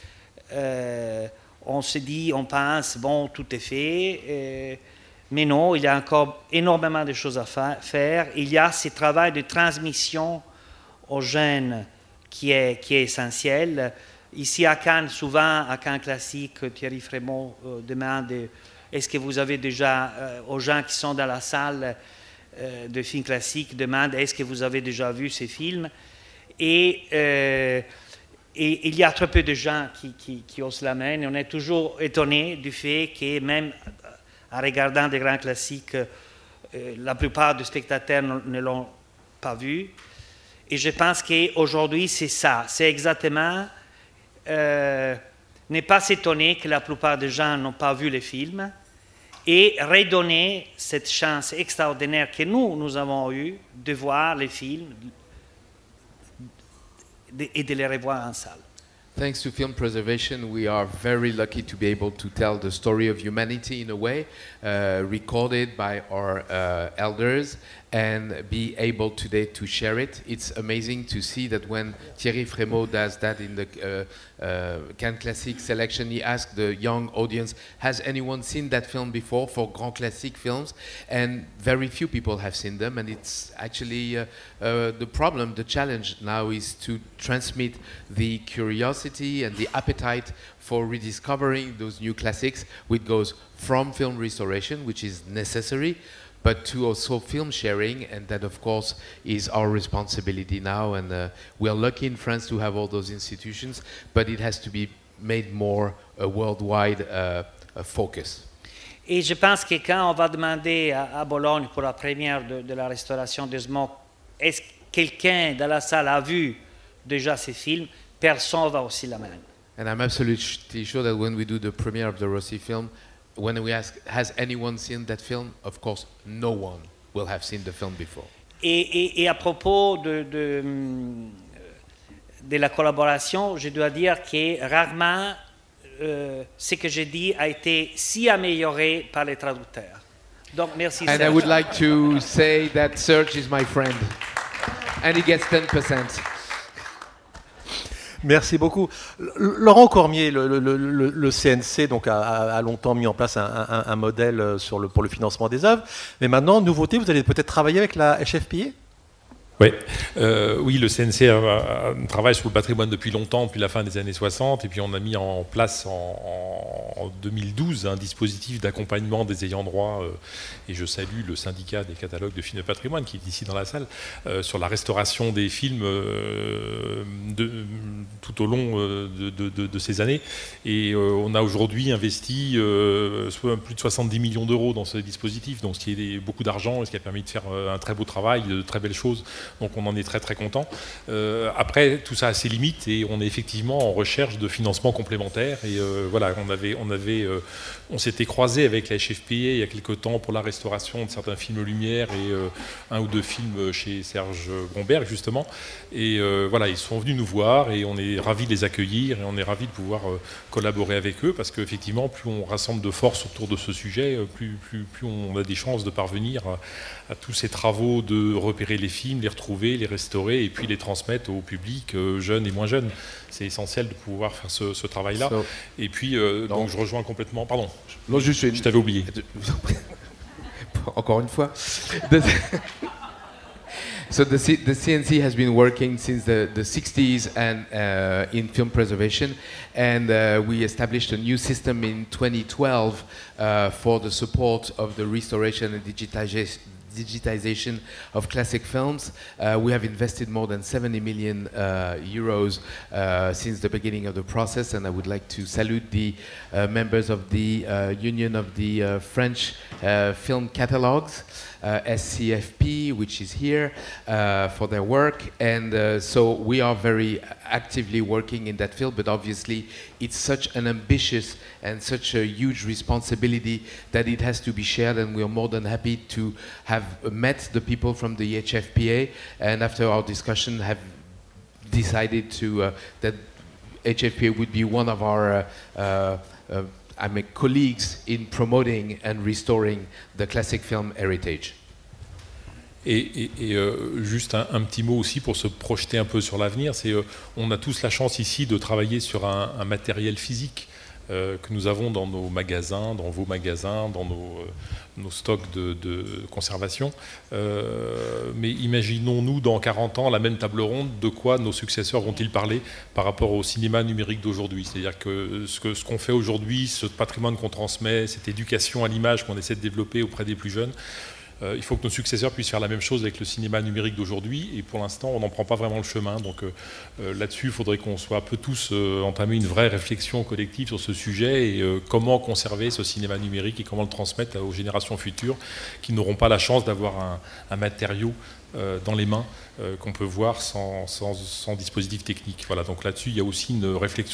on se dit, on pense, bon, tout est fait, mais non, il y a encore énormément de choses à faire. Il y a ce travail de transmission aux jeunes qui est essentiel. Ici à Cannes, souvent, à Cannes Classique, Thierry Frémaux demande est-ce que vous avez déjà, aux gens qui sont dans la salle de films classiques, demande est-ce que vous avez déjà vu ces films et il y a très peu de gens qui osent la main. Et on est toujours étonné du fait que même en regardant des grands classiques, la plupart des spectateurs ne l'ont pas vu. Et je pense qu'aujourd'hui, c'est ça. C'est exactement... ne pas s'étonner que la plupart des gens n'ont pas vu les films et redonner cette chance extraordinaire que nous avons eue de voir les films et de les revoir en salle. thanks to film preservation, we are very lucky to be able to tell the story of humanity in a way, recorded by our elders, and be able today to share it. It's amazing to see that when Thierry Frémaux does that in the Cannes Classique selection, he asked the young audience, has anyone seen that film before, for Grand Classique films? And very few people have seen them, and it's actually the problem, the challenge now is to transmit the curiosity and the appetite for rediscovering those new classics, which goes from film restoration, which is necessary, but to also film sharing, and that of course is our responsibility now, and we are lucky in France to have all those institutions, but it has to be made more a worldwide focus. Et je pense que quand on va demander à Bologne pour la première de la restauration de Smoke, est-ce que quelqu'un dans la salle a vu déjà ces films, personne va aussi la même. And I'm absolutely sure that when we do the premiere of the Rossi film, when we ask, has anyone seen that film? Of course, no one will have seen the film before. Et à propos de la collaboration, je dois dire que rarement ce que j'ai dit a été si amélioré par les traducteurs. Donc, merci Serge. And I would like to say that Serge is my friend, and he gets 10%. Merci beaucoup. Laurent Cormier, le CNC donc, a longtemps mis en place un modèle pour le financement des œuvres. Mais maintenant, nouveauté, vous allez peut-être travailler avec la HFPA ? Oui, le CNC travaille sur le patrimoine depuis longtemps, depuis la fin des années 60, et puis on a mis en place en 2012 un dispositif d'accompagnement des ayants droit, et je salue le syndicat des catalogues de films de patrimoine qui est ici dans la salle, sur la restauration des films tout au long de ces années. Et on a aujourd'hui investi plus de 70 millions d'euros dans ce dispositif, donc ce qui est beaucoup d'argent, ce qui a permis de faire un très beau travail, de très belles choses. Donc on en est très très content. Après, tout ça a ses limites et on est effectivement en recherche de financement complémentaire. Et voilà, on s'était croisé avec la HFPA il y a quelques temps pour la restauration de certains films Lumière et un ou deux films chez Serge Bromberg justement. Et voilà, ils sont venus nous voir et on est ravis de les accueillir et on est ravis de pouvoir collaborer avec eux parce qu'effectivement, plus on rassemble de force autour de ce sujet, plus on a des chances de parvenir à tous ces travaux de repérer les films, les retrouver, les restaurer et puis les transmettre au public, jeunes et moins jeunes. C'est essentiel de pouvoir faire ce travail-là. Et puis, donc je rejoins complètement... Pardon, je t'avais oublié. Encore une fois. So the CNC has been working since the 60s and in film preservation, and we established a new system in 2012 for the support of the restoration and digitization of classic films. We have invested more than 70 million euros since the beginning of the process, and I would like to salute the members of the Union of the French Film Catalogues, SCFP, which is here, for their work. And so we are very actively working in that field, but obviously it's such an ambitious and such a huge responsibility that it has to be shared, and we are more than happy to have met the people from the HFPA, and after our discussion have decided to that HFPA would be one of our colleagues in promoting and restoring the classic film heritage. Et juste un petit mot aussi pour se projeter un peu sur l'avenir, c'est on a tous la chance ici de travailler sur un matériel physique que nous avons dans nos magasins, dans vos magasins, dans nos stocks de conservation. Mais imaginons-nous dans 40 ans la même table ronde, de quoi nos successeurs vont-ils parler par rapport au cinéma numérique d'aujourd'hui? C'est-à-dire que ce qu'on fait aujourd'hui, ce patrimoine qu'on transmet, cette éducation à l'image qu'on essaie de développer auprès des plus jeunes, il faut que nos successeurs puissent faire la même chose avec le cinéma numérique d'aujourd'hui, et pour l'instant on n'en prend pas vraiment le chemin. Donc là-dessus il faudrait qu'on soit un peu tous entamer une vraie réflexion collective sur ce sujet, et comment conserver ce cinéma numérique et comment le transmettre aux générations futures qui n'auront pas la chance d'avoir un matériau dans les mains qu'on peut voir sans dispositif technique. Voilà, donc là-dessus il y a aussi une réflexion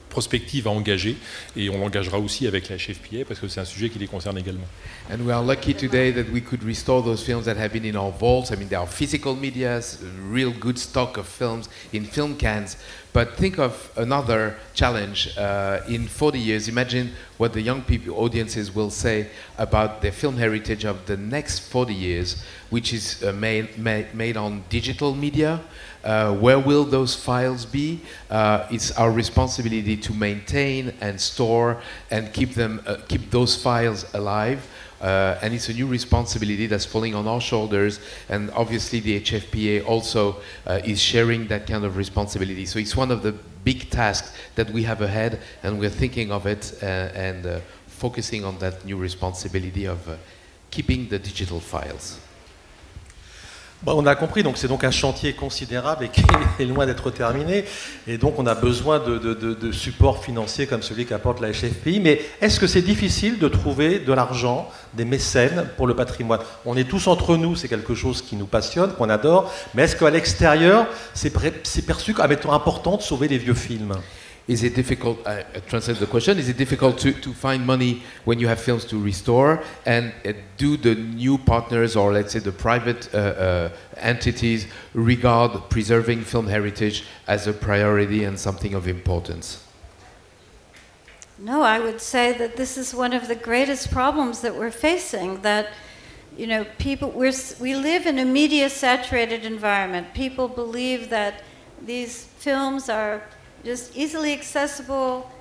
prospective à engager, et on l'engagera aussi avec la HFPA parce que c'est un sujet qui les concerne également. And we are lucky today that we could restore those films that have been in our vaults. I mean, there are physical media, real good stock of films in film cans. But think of another challenge. In 40 years, imagine what the young people, audiences will say about their film heritage of the next 40 years, which is made on digital media. Where will those files be? It's our responsibility to maintain and store and keep those files alive. And it's a new responsibility that's falling on our shoulders, and obviously the HFPA also is sharing that kind of responsibility. So it's one of the big tasks that we have ahead, and we're thinking of it and focusing on that new responsibility of keeping the digital files. Bon, on a compris, donc c'est donc un chantier considérable et qui est loin d'être terminé, et donc on a besoin de supports financiers comme celui qu'apporte la HFPI. Mais est-ce que c'est difficile de trouver de l'argent, des mécènes pour le patrimoine? On est tous entre nous, c'est quelque chose qui nous passionne, qu'on adore, mais est-ce qu'à l'extérieur, c'est perçu comme étant important de sauver les vieux films? Is it difficult, translate the question, is it difficult to find money when you have films to restore? And do the new partners, or let's say the private entities, regard preserving film heritage as a priority and something of importance? No, I would say that this is one of the greatest problems that we're facing, that people, we live in a media-saturated environment. People believe that these films are just easily accessible,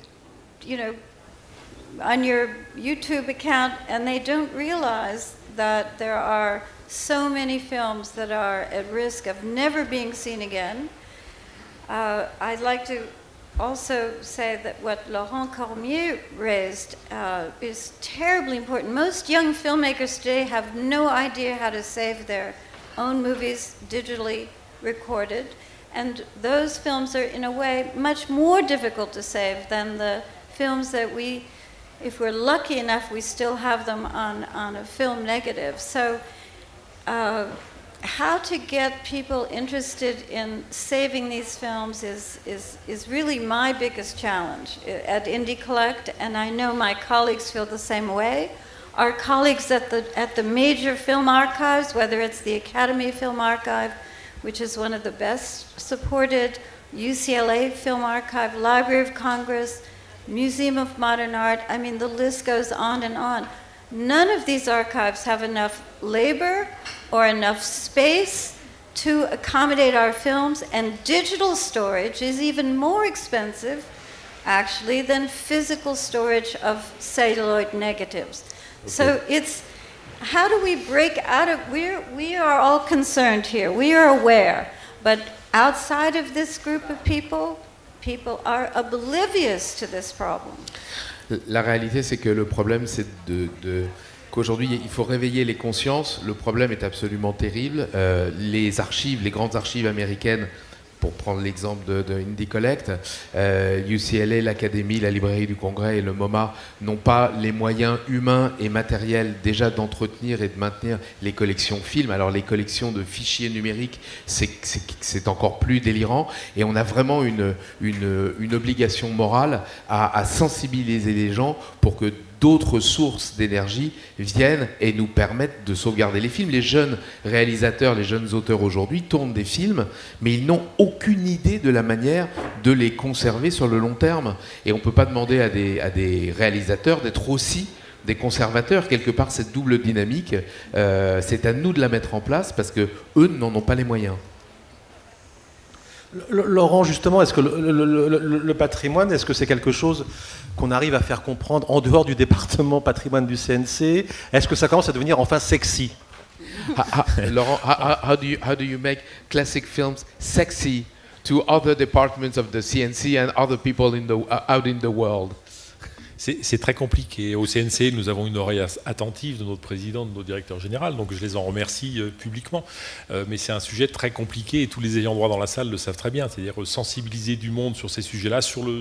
on your YouTube account, and they don't realize that there are so many films that are at risk of never being seen again. I'd like to also say that what Laurent Cormier raised is terribly important. Most young filmmakers today have no idea how to save their own movies digitally recorded. And those films are, in a way, much more difficult to save than the films that we, if we're lucky enough, we still have them on a film negative. So how to get people interested in saving these films is really my biggest challenge at Indie Collect, and I know my colleagues feel the same way. Our colleagues at the major film archives, whether it's the Academy Film Archive, which is one of the best supported, UCLA Film Archive, Library of Congress, Museum of Modern Art, I mean, the list goes on and on. None of these archives have enough labor or enough space to accommodate our films, and digital storage is even more expensive, actually, than physical storage of celluloid negatives. Okay. So it's, how do we break out of, we are all concerned here, we are aware, but outside of this group of people are oblivious to this problem. La réalité, c'est que le problème, c'est qu'aujourd'hui, il faut réveiller les consciences. Le problème est absolument terrible. Les archives, les grandes archives américaines, pour prendre l'exemple de Indie Collect, UCLA, l'Académie, la Librairie du Congrès et le MoMA n'ont pas les moyens humains et matériels déjà d'entretenir et de maintenir les collections films. Alors les collections de fichiers numériques, c'est encore plus délirant, et on a vraiment une obligation morale à sensibiliser les gens pour que d'autres sources d'énergie viennent et nous permettent de sauvegarder les films. Les jeunes réalisateurs, les jeunes auteurs aujourd'hui tournent des films, mais ils n'ont aucune idée de la manière de les conserver sur le long terme. Et on ne peut pas demander à des réalisateurs d'être aussi des conservateurs. Quelque part, cette double dynamique, c'est à nous de la mettre en place parce qu'eux n'en ont pas les moyens. Laurent, justement, est-ce que le patrimoine, est-ce que c'est quelque chose qu'on arrive à faire comprendre en dehors du département patrimoine du CNC? Est-ce que ça commence à devenir enfin sexy? Laurent, how do you make classic films sexy to other departments of the CNC and other people out in the world? C'est très compliqué. Au CNC, nous avons une oreille attentive de notre président, de notre directeur général, donc je les en remercie publiquement. Mais c'est un sujet très compliqué et tous les ayants droit dans la salle le savent très bien. C'est-à-dire sensibiliser du monde sur ces sujets-là, sur le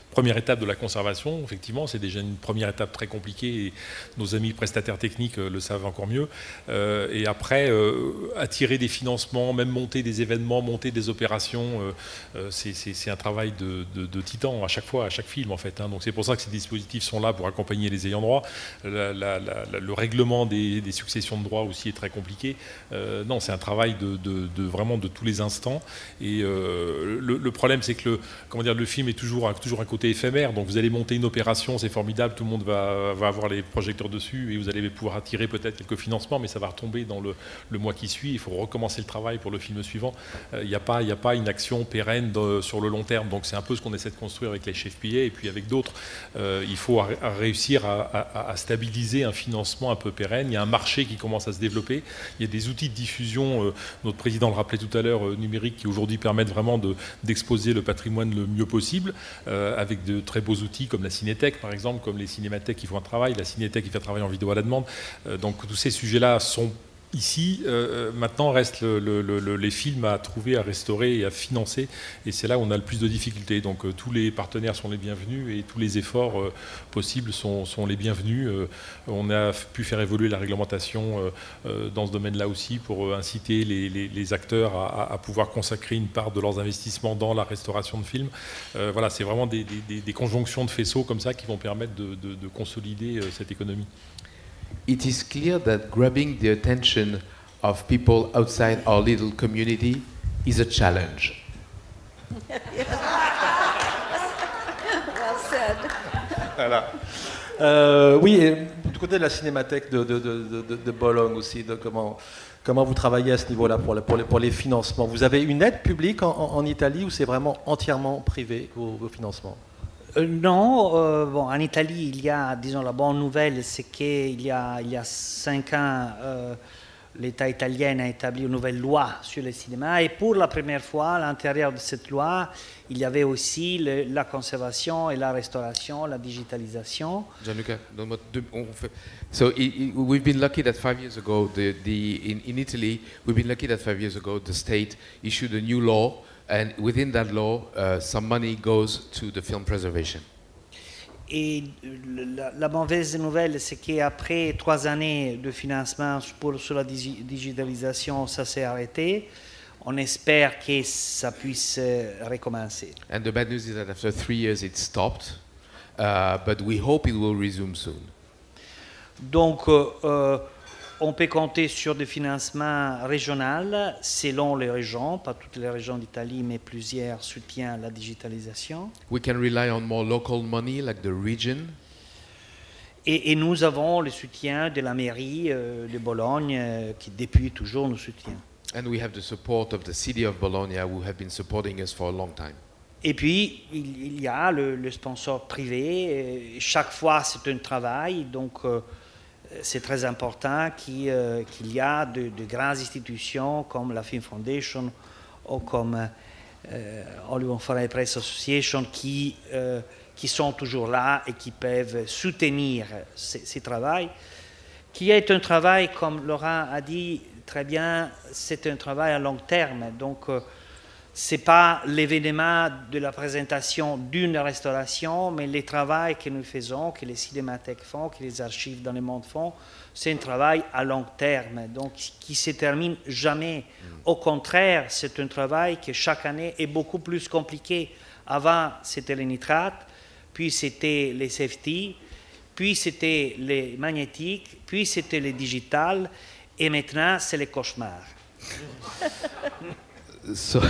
première étape de la conservation, effectivement, c'est déjà une première étape très compliquée et nos amis prestataires techniques le savent encore mieux. Et après, attirer des financements, même monter des événements, monter des opérations, c'est un travail de titan à chaque fois, à chaque film en fait. Hein. Donc c'est pour ça que ces dispositifs sont là pour accompagner les ayants droit. Le règlement des successions de droits aussi est très compliqué. Non, c'est un travail vraiment de tous les instants. Et le problème, c'est que le film est toujours un côté éphémère, donc vous allez monter une opération, c'est formidable, tout le monde va avoir les projecteurs dessus et vous allez pouvoir attirer peut-être quelques financements, mais ça va retomber dans le mois qui suit, il faut recommencer le travail pour le film suivant. Il n'y a pas une action pérenne sur le long terme, donc c'est un peu ce qu'on essaie de construire avec les HFPA et puis avec d'autres. Il faut réussir à stabiliser un financement un peu pérenne, il y a un marché qui commence à se développer, il y a des outils de diffusion, notre président le rappelait tout à l'heure, numériques, qui aujourd'hui permettent vraiment d'exposer le patrimoine le mieux possible, avec de très beaux outils comme la Cinétech par exemple, comme les cinémathèques qui font un travail, la Cinétech qui fait un travail en vidéo à la demande. Donc tous ces sujets-là sont ici. Maintenant restent les films à trouver, à restaurer et à financer, et c'est là où on a le plus de difficultés. Donc tous les partenaires sont les bienvenus et tous les efforts possibles sont les bienvenus. On a pu faire évoluer la réglementation dans ce domaine-là aussi pour inciter les acteurs à pouvoir consacrer une part de leurs investissements dans la restauration de films. Voilà, c'est vraiment des conjonctions de faisceaux comme ça qui vont permettre de consolider cette économie. It is clear that grabbing the attention of people outside our little community is a challenge. Well said. Voilà. Oui, et du côté de la cinémathèque de Bologne aussi, comment vous travaillez à ce niveau-là pour les financements? Vous avez une aide publique en Italie ou c'est vraiment entièrement privé vos financements? Non, en Italie, il y a, disons, la bonne nouvelle, c'est qu'il y a 5 ans, l'État italien a établi une nouvelle loi sur le cinéma, et pour la première fois, à l'intérieur de cette loi, il y avait aussi la conservation et la restauration, la digitalisation. Gianluca, so we've been lucky that 5 years ago, in Italy, we've been lucky that 5 years ago the state issued a new law. And within that law, some money goes to the film preservation. Et la mauvaise nouvelle, c'est qu'après 3 années de financement sur la digitalisation, ça s'est arrêté. On espère que ça puisse recommencer. And the bad news is that after 3 years, it stopped, but we hope it will resume soon. Donc, on peut compter sur des financements régionaux selon les régions, pas toutes les régions d'Italie, mais plusieurs soutiennent la digitalisation. We can rely on more local money, like the region. Et nous avons le soutien de la mairie de Bologne, qui depuis toujours nous soutient. And we have the support of the city of Bologna, who have been supporting us for a long time. Et puis, il y a le sponsor privé. Chaque fois, c'est un travail, donc c'est très important qu'il y a de grandes institutions comme la Film Foundation ou comme Hollywood Foreign Press Association qui sont toujours là et qui peuvent soutenir ce travail, qui est un travail, comme Laurent a dit très bien, c'est un travail à long terme. Donc, ce n'est pas l'événement de la présentation d'une restauration, mais le travail que nous faisons, que les cinémathèques font, que les archives dans le monde font, c'est un travail à long terme, donc qui ne se termine jamais. Au contraire, c'est un travail qui chaque année est beaucoup plus compliqué. Avant, c'était les nitrates, puis c'était les safety, puis c'était les magnétiques, puis c'était les digital, et maintenant, c'est les cauchemars. So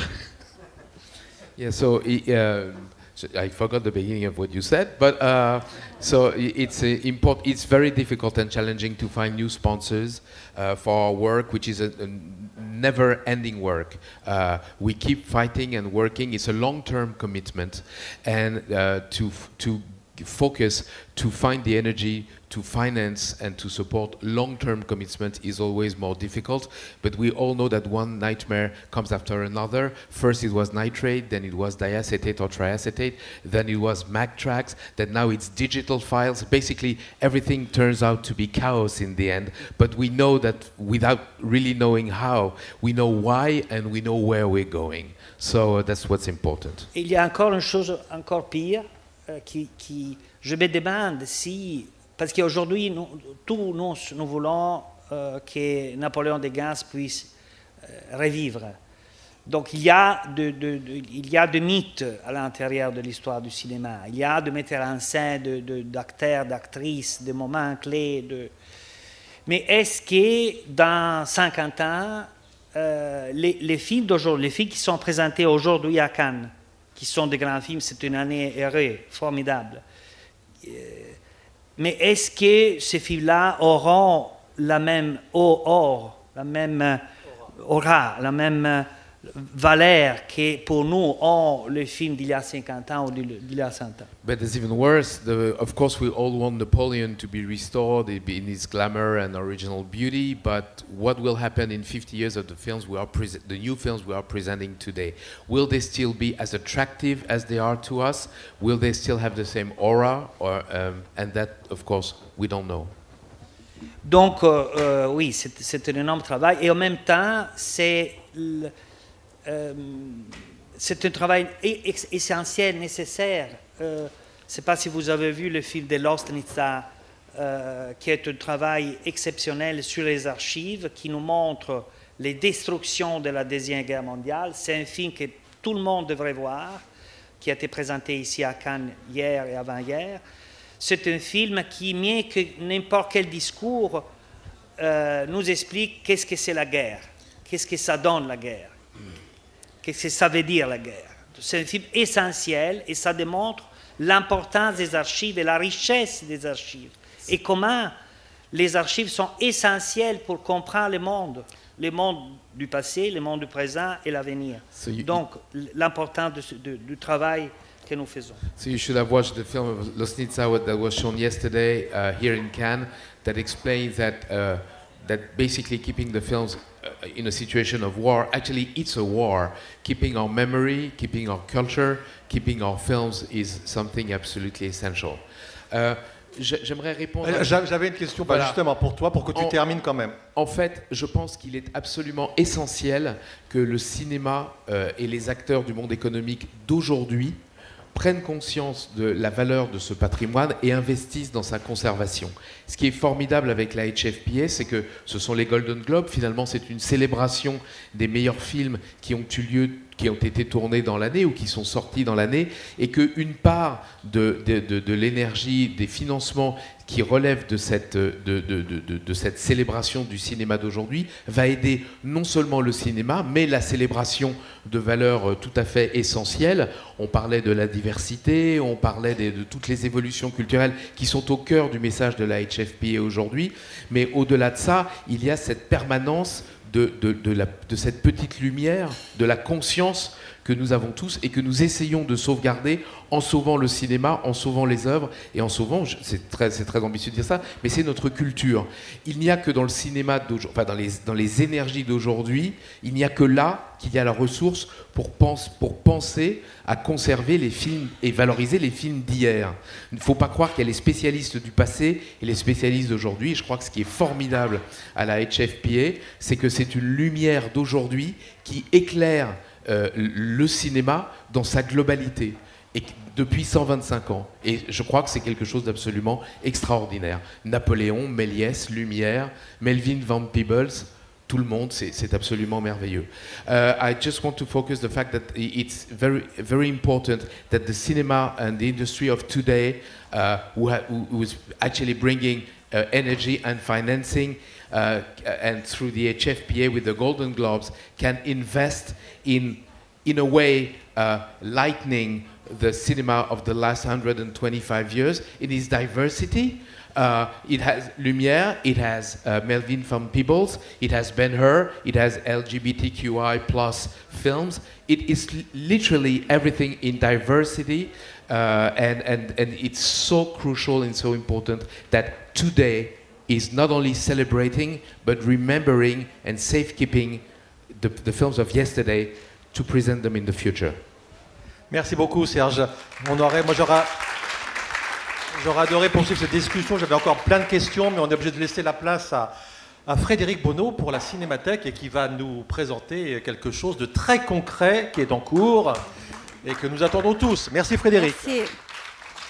I forgot the beginning of what you said, but so it's important. It's very difficult and challenging to find new sponsors for our work, which is a never-ending work. We keep fighting and working. It's a long-term commitment, and to focus, to find the energy to finance and to support long-term commitment is always more difficult, but we all know that one nightmare comes after another. First it was nitrate, then it was diacetate or triacetate, then it was Mac tracks, then now it's digital files. Basically everything turns out to be chaos in the end, but we know that without really knowing how, we know why and we know where we're going. So that's what's important. Il y a encore une chose encore pire, je me demande si, parce qu'aujourd'hui, tous nous voulons que Napoléon de Gaz puisse revivre. Donc il y a des mythes à l'intérieur de l'histoire du cinéma. Il y a des metteurs en scène, d'acteurs, d'actrices, des moments clés. Mais est-ce que dans 50 ans, les films d'aujourd'hui, les films qui sont présentés aujourd'hui à Cannes, qui sont des grands films, c'est une année heureuse, formidable. Mais est-ce que ces films-là auront la même aura, la même valeur que pour nous ont les films d'il y a 50 ans ou d'il y a 100 ans? But it's even worse. Of course, we all want Napoleon to be restored in his glamour and original beauty. But what will happen in 50 years of the films the new films we are presenting today? Will they still be as attractive as they are to us? Will they still have the same aura? And that, of course, we don't know. Donc, oui, c'est un énorme travail. Et en même temps, c'est un travail essentiel, nécessaire. Je ne sais pas si vous avez vu le film de Lostnitsa, qui est un travail exceptionnel sur les archives, qui nous montre les destructions de la Deuxième Guerre mondiale. C'est un film que tout le monde devrait voir, qui a été présenté ici à Cannes hier et avant-hier. C'est un film qui, mieux que n'importe quel discours, nous explique qu'est-ce que c'est la guerre, qu'est-ce que ça donne la guerre. Qu'est-ce que ça veut dire la guerre? C'est un film essentiel et ça démontre l'importance des archives et la richesse des archives. Et comment les archives sont essentielles pour comprendre le monde du passé, le monde du présent et l'avenir. Donc, l'importance du travail que nous faisons. So you should have watched the film of Lostnitsa that was shown yesterday here in Cannes that explains that basically keeping the films in a situation of war, actually it's a war. Keeping our memory, keeping our culture, keeping our films is something absolutely essential. J'aimerais répondre... J'avais une question justement pour toi, pour que tu termines quand même. En fait, je pense qu'il est absolument essentiel que le cinéma et les acteurs du monde économique d'aujourd'hui prennent conscience de la valeur de ce patrimoine et investissent dans sa conservation. Ce qui est formidable avec la HFPA, c'est que ce sont les Golden Globes. Finalement, c'est une célébration des meilleurs films qui ont eu lieu, qui ont été tournés dans l'année ou qui sont sortis dans l'année, et qu'une part de l'énergie, des financements qui relèvent de cette célébration du cinéma d'aujourd'hui va aider non seulement le cinéma, mais la célébration de valeurs tout à fait essentielles. On parlait de la diversité, on parlait de toutes les évolutions culturelles qui sont au cœur du message de la HFPA aujourd'hui, mais au-delà de ça, il y a cette permanence de cette petite lumière, de la conscience que nous avons tous et que nous essayons de sauvegarder en sauvant le cinéma, en sauvant les œuvres et en sauvant, c'est très ambitieux de dire ça, mais c'est notre culture. Il n'y a que dans le cinéma, dans les énergies d'aujourd'hui, il n'y a que là qu'il y a la ressource pour penser à conserver les films et valoriser les films d'hier. Il ne faut pas croire qu'il y a les spécialistes du passé et les spécialistes d'aujourd'hui. Je crois que ce qui est formidable à la HFPA, c'est que c'est une lumière d'aujourd'hui qui éclaire le cinéma dans sa globalité, et depuis 125 ans. Et je crois que c'est quelque chose d'absolument extraordinaire. Napoléon, Méliès, Lumière, Melvin Van Peebles, tout le monde, c'est absolument merveilleux. I just want to focus the fact that it's very, very important that the cinema and the industry of today, who is actually bringing energy and financing, and through the HFPA with the Golden Globes, can invest in a way lightening the cinema of the last 125 years in its diversity. It has Lumière, it has Melvin Van Peebles, it has Ben-Hur, it has LGBTQI plus films. It is literally everything in diversity, and it's so crucial and so important that today is not only celebrating but remembering and safekeeping the films of yesterday to present them in the future. Merci beaucoup, Serge. J'aurais adoré poursuivre cette discussion. J'avais encore plein de questions, mais on est obligé de laisser la place à Frédéric Bonneau pour la Cinémathèque et qui va nous présenter quelque chose de très concret qui est en cours et que nous attendons tous. Merci Frédéric. Merci.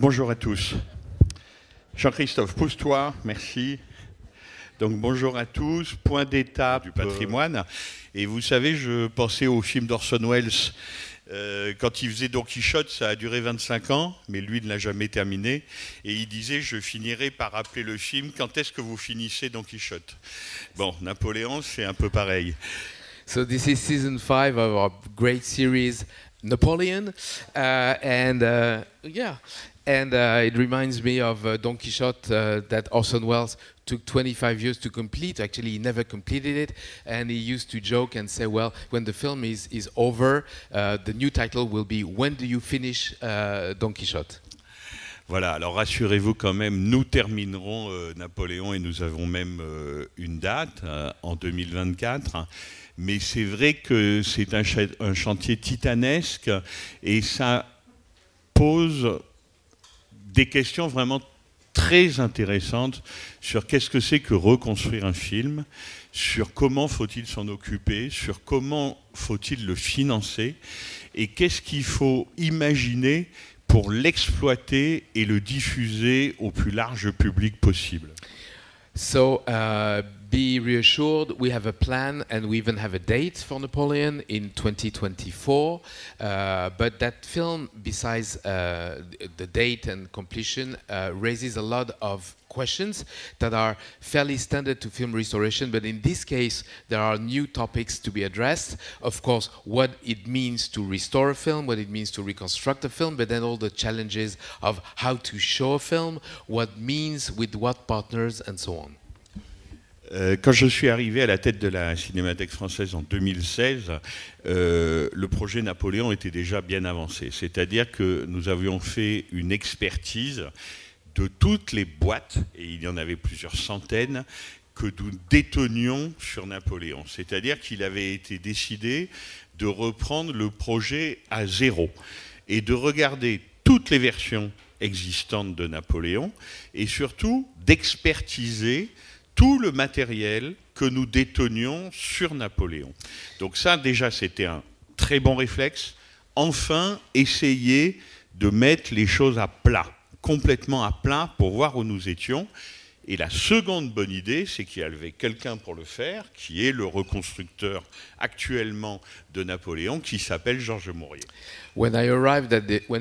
Bonjour à tous. Jean-Christophe, pousse-toi, merci. Donc bonjour à tous, point d'étape du patrimoine. Et vous savez, je pensais au film d'Orson Welles. Quand il faisait Don Quichotte, ça a duré 25 ans, mais lui ne l'a jamais terminé. Et il disait, je finirai par appeler le film « Quand est-ce que vous finissez Don Quichotte ?» Bon, Napoléon, c'est un peu pareil. So this is season 5 of our great series, Napoleon. It reminds me of Don Quixote that Orson Welles took 25 years to complete. Actually, he never completed it. And he used to joke and say, well, when the film is over, the new title will be, When do you finish Don Quixote? Voilà, alors rassurez-vous quand même, nous terminerons Napoléon et nous avons même une date en 2024. Mais c'est vrai que c'est un chantier titanesque et ça pose des questions vraiment très intéressantes sur qu'est-ce que c'est que reconstruire un film, sur comment faut-il s'en occuper, sur comment faut-il le financer et qu'est-ce qu'il faut imaginer pour l'exploiter et le diffuser au plus large public possible. So, be reassured, we have a plan and we even have a date for Napoleon in 2024. But that film, besides the date and completion, raises a lot of questions that are fairly standard to film restoration, but in this case there are new topics to be addressed. Of course, what it means to restore a film, what it means to reconstruct a film, but then all the challenges of how to show a film, what means, with what partners, and so on. Quand je suis arrivé à la tête de la Cinémathèque française en 2016, le projet Napoléon était déjà bien avancé. C'est-à-dire que nous avions fait une expertise de toutes les boîtes, et il y en avait plusieurs centaines, que nous détenions sur Napoléon. C'est-à-dire qu'il avait été décidé de reprendre le projet à zéro et de regarder toutes les versions existantes de Napoléon et surtout d'expertiser tout le matériel que nous détenions sur Napoléon. Donc ça, déjà, c'était un très bon réflexe. Enfin, essayer de mettre les choses à plat, complètement à plat, pour voir où nous étions. Et la seconde bonne idée, c'est qu'il y avait quelqu'un pour le faire, qui est le reconstructeur actuellement de Napoléon, qui s'appelle Georges Mourier. When he arrived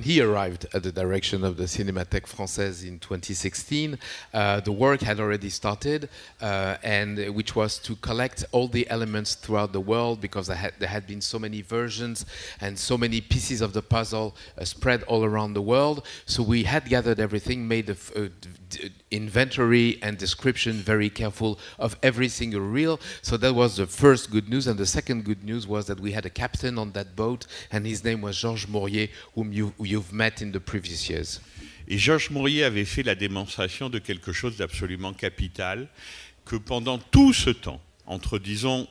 at the direction of the Cinémathèque Française in 2016, the work had already started, and which was to collect all the elements throughout the world, because there had been so many versions and so many pieces of the puzzle spread all around the world. So we had gathered everything, made a inventory and description very careful of every single reel. So that was the first good news, and the second good news was that we had a captain on that boat, and his name was Georges Mourier, whom you've met in the previous years. Et Georges Mourier avait fait la démonstration de quelque chose d'absolument capital, que pendant tout ce temps, entre disons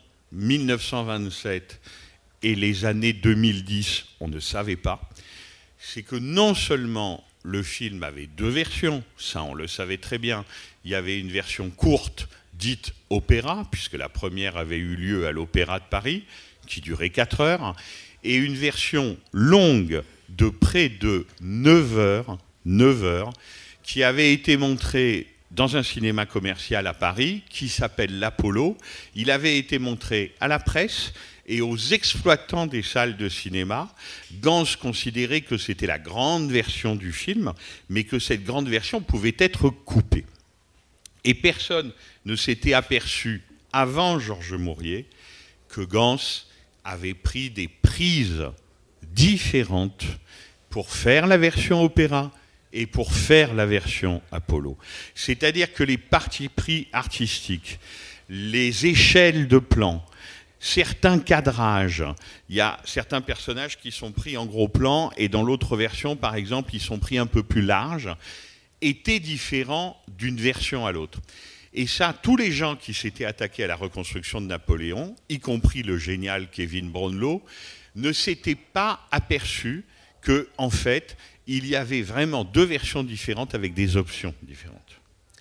1927 et les années 2010, on ne savait pas, c'est que non seulement le film avait deux versions, ça on le savait très bien, il y avait une version courte dite opéra, puisque la première avait eu lieu à l'Opéra de Paris, qui durait 4 heures, et une version longue de près de 9 heures, qui avait été montrée dans un cinéma commercial à Paris, qui s'appelle l'Apollo. Il avait été montré à la presse et aux exploitants des salles de cinéma. Gans considérait que c'était la grande version du film, mais que cette grande version pouvait être coupée. Et personne ne s'était aperçu, avant Georges Mourier, que Gans avait pris des prises différentes pour faire la version opéra et pour faire la version Apollo. C'est-à-dire que les partis pris artistiques, les échelles de plan, certains cadrages, il y a certains personnages qui sont pris en gros plan et dans l'autre version, par exemple, ils sont pris un peu plus larges, étaient différents d'une version à l'autre. Et ça, tous les gens qui s'étaient attaqués à la reconstruction de Napoléon, y compris le génial Kevin Brownlow, ne s'étaient pas aperçus que, en fait, il y avait vraiment deux versions différentes avec des options différentes.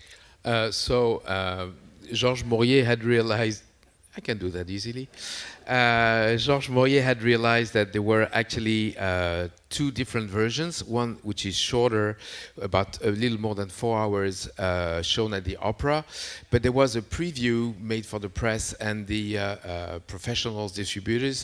Georges Mourier had realized, I can do that easily. Georges Mourier had realized that there were actually two different versions, one which is shorter, about a little more than 4 hours, shown at the Opera, but there was a preview made for the press and the professionals, distributors,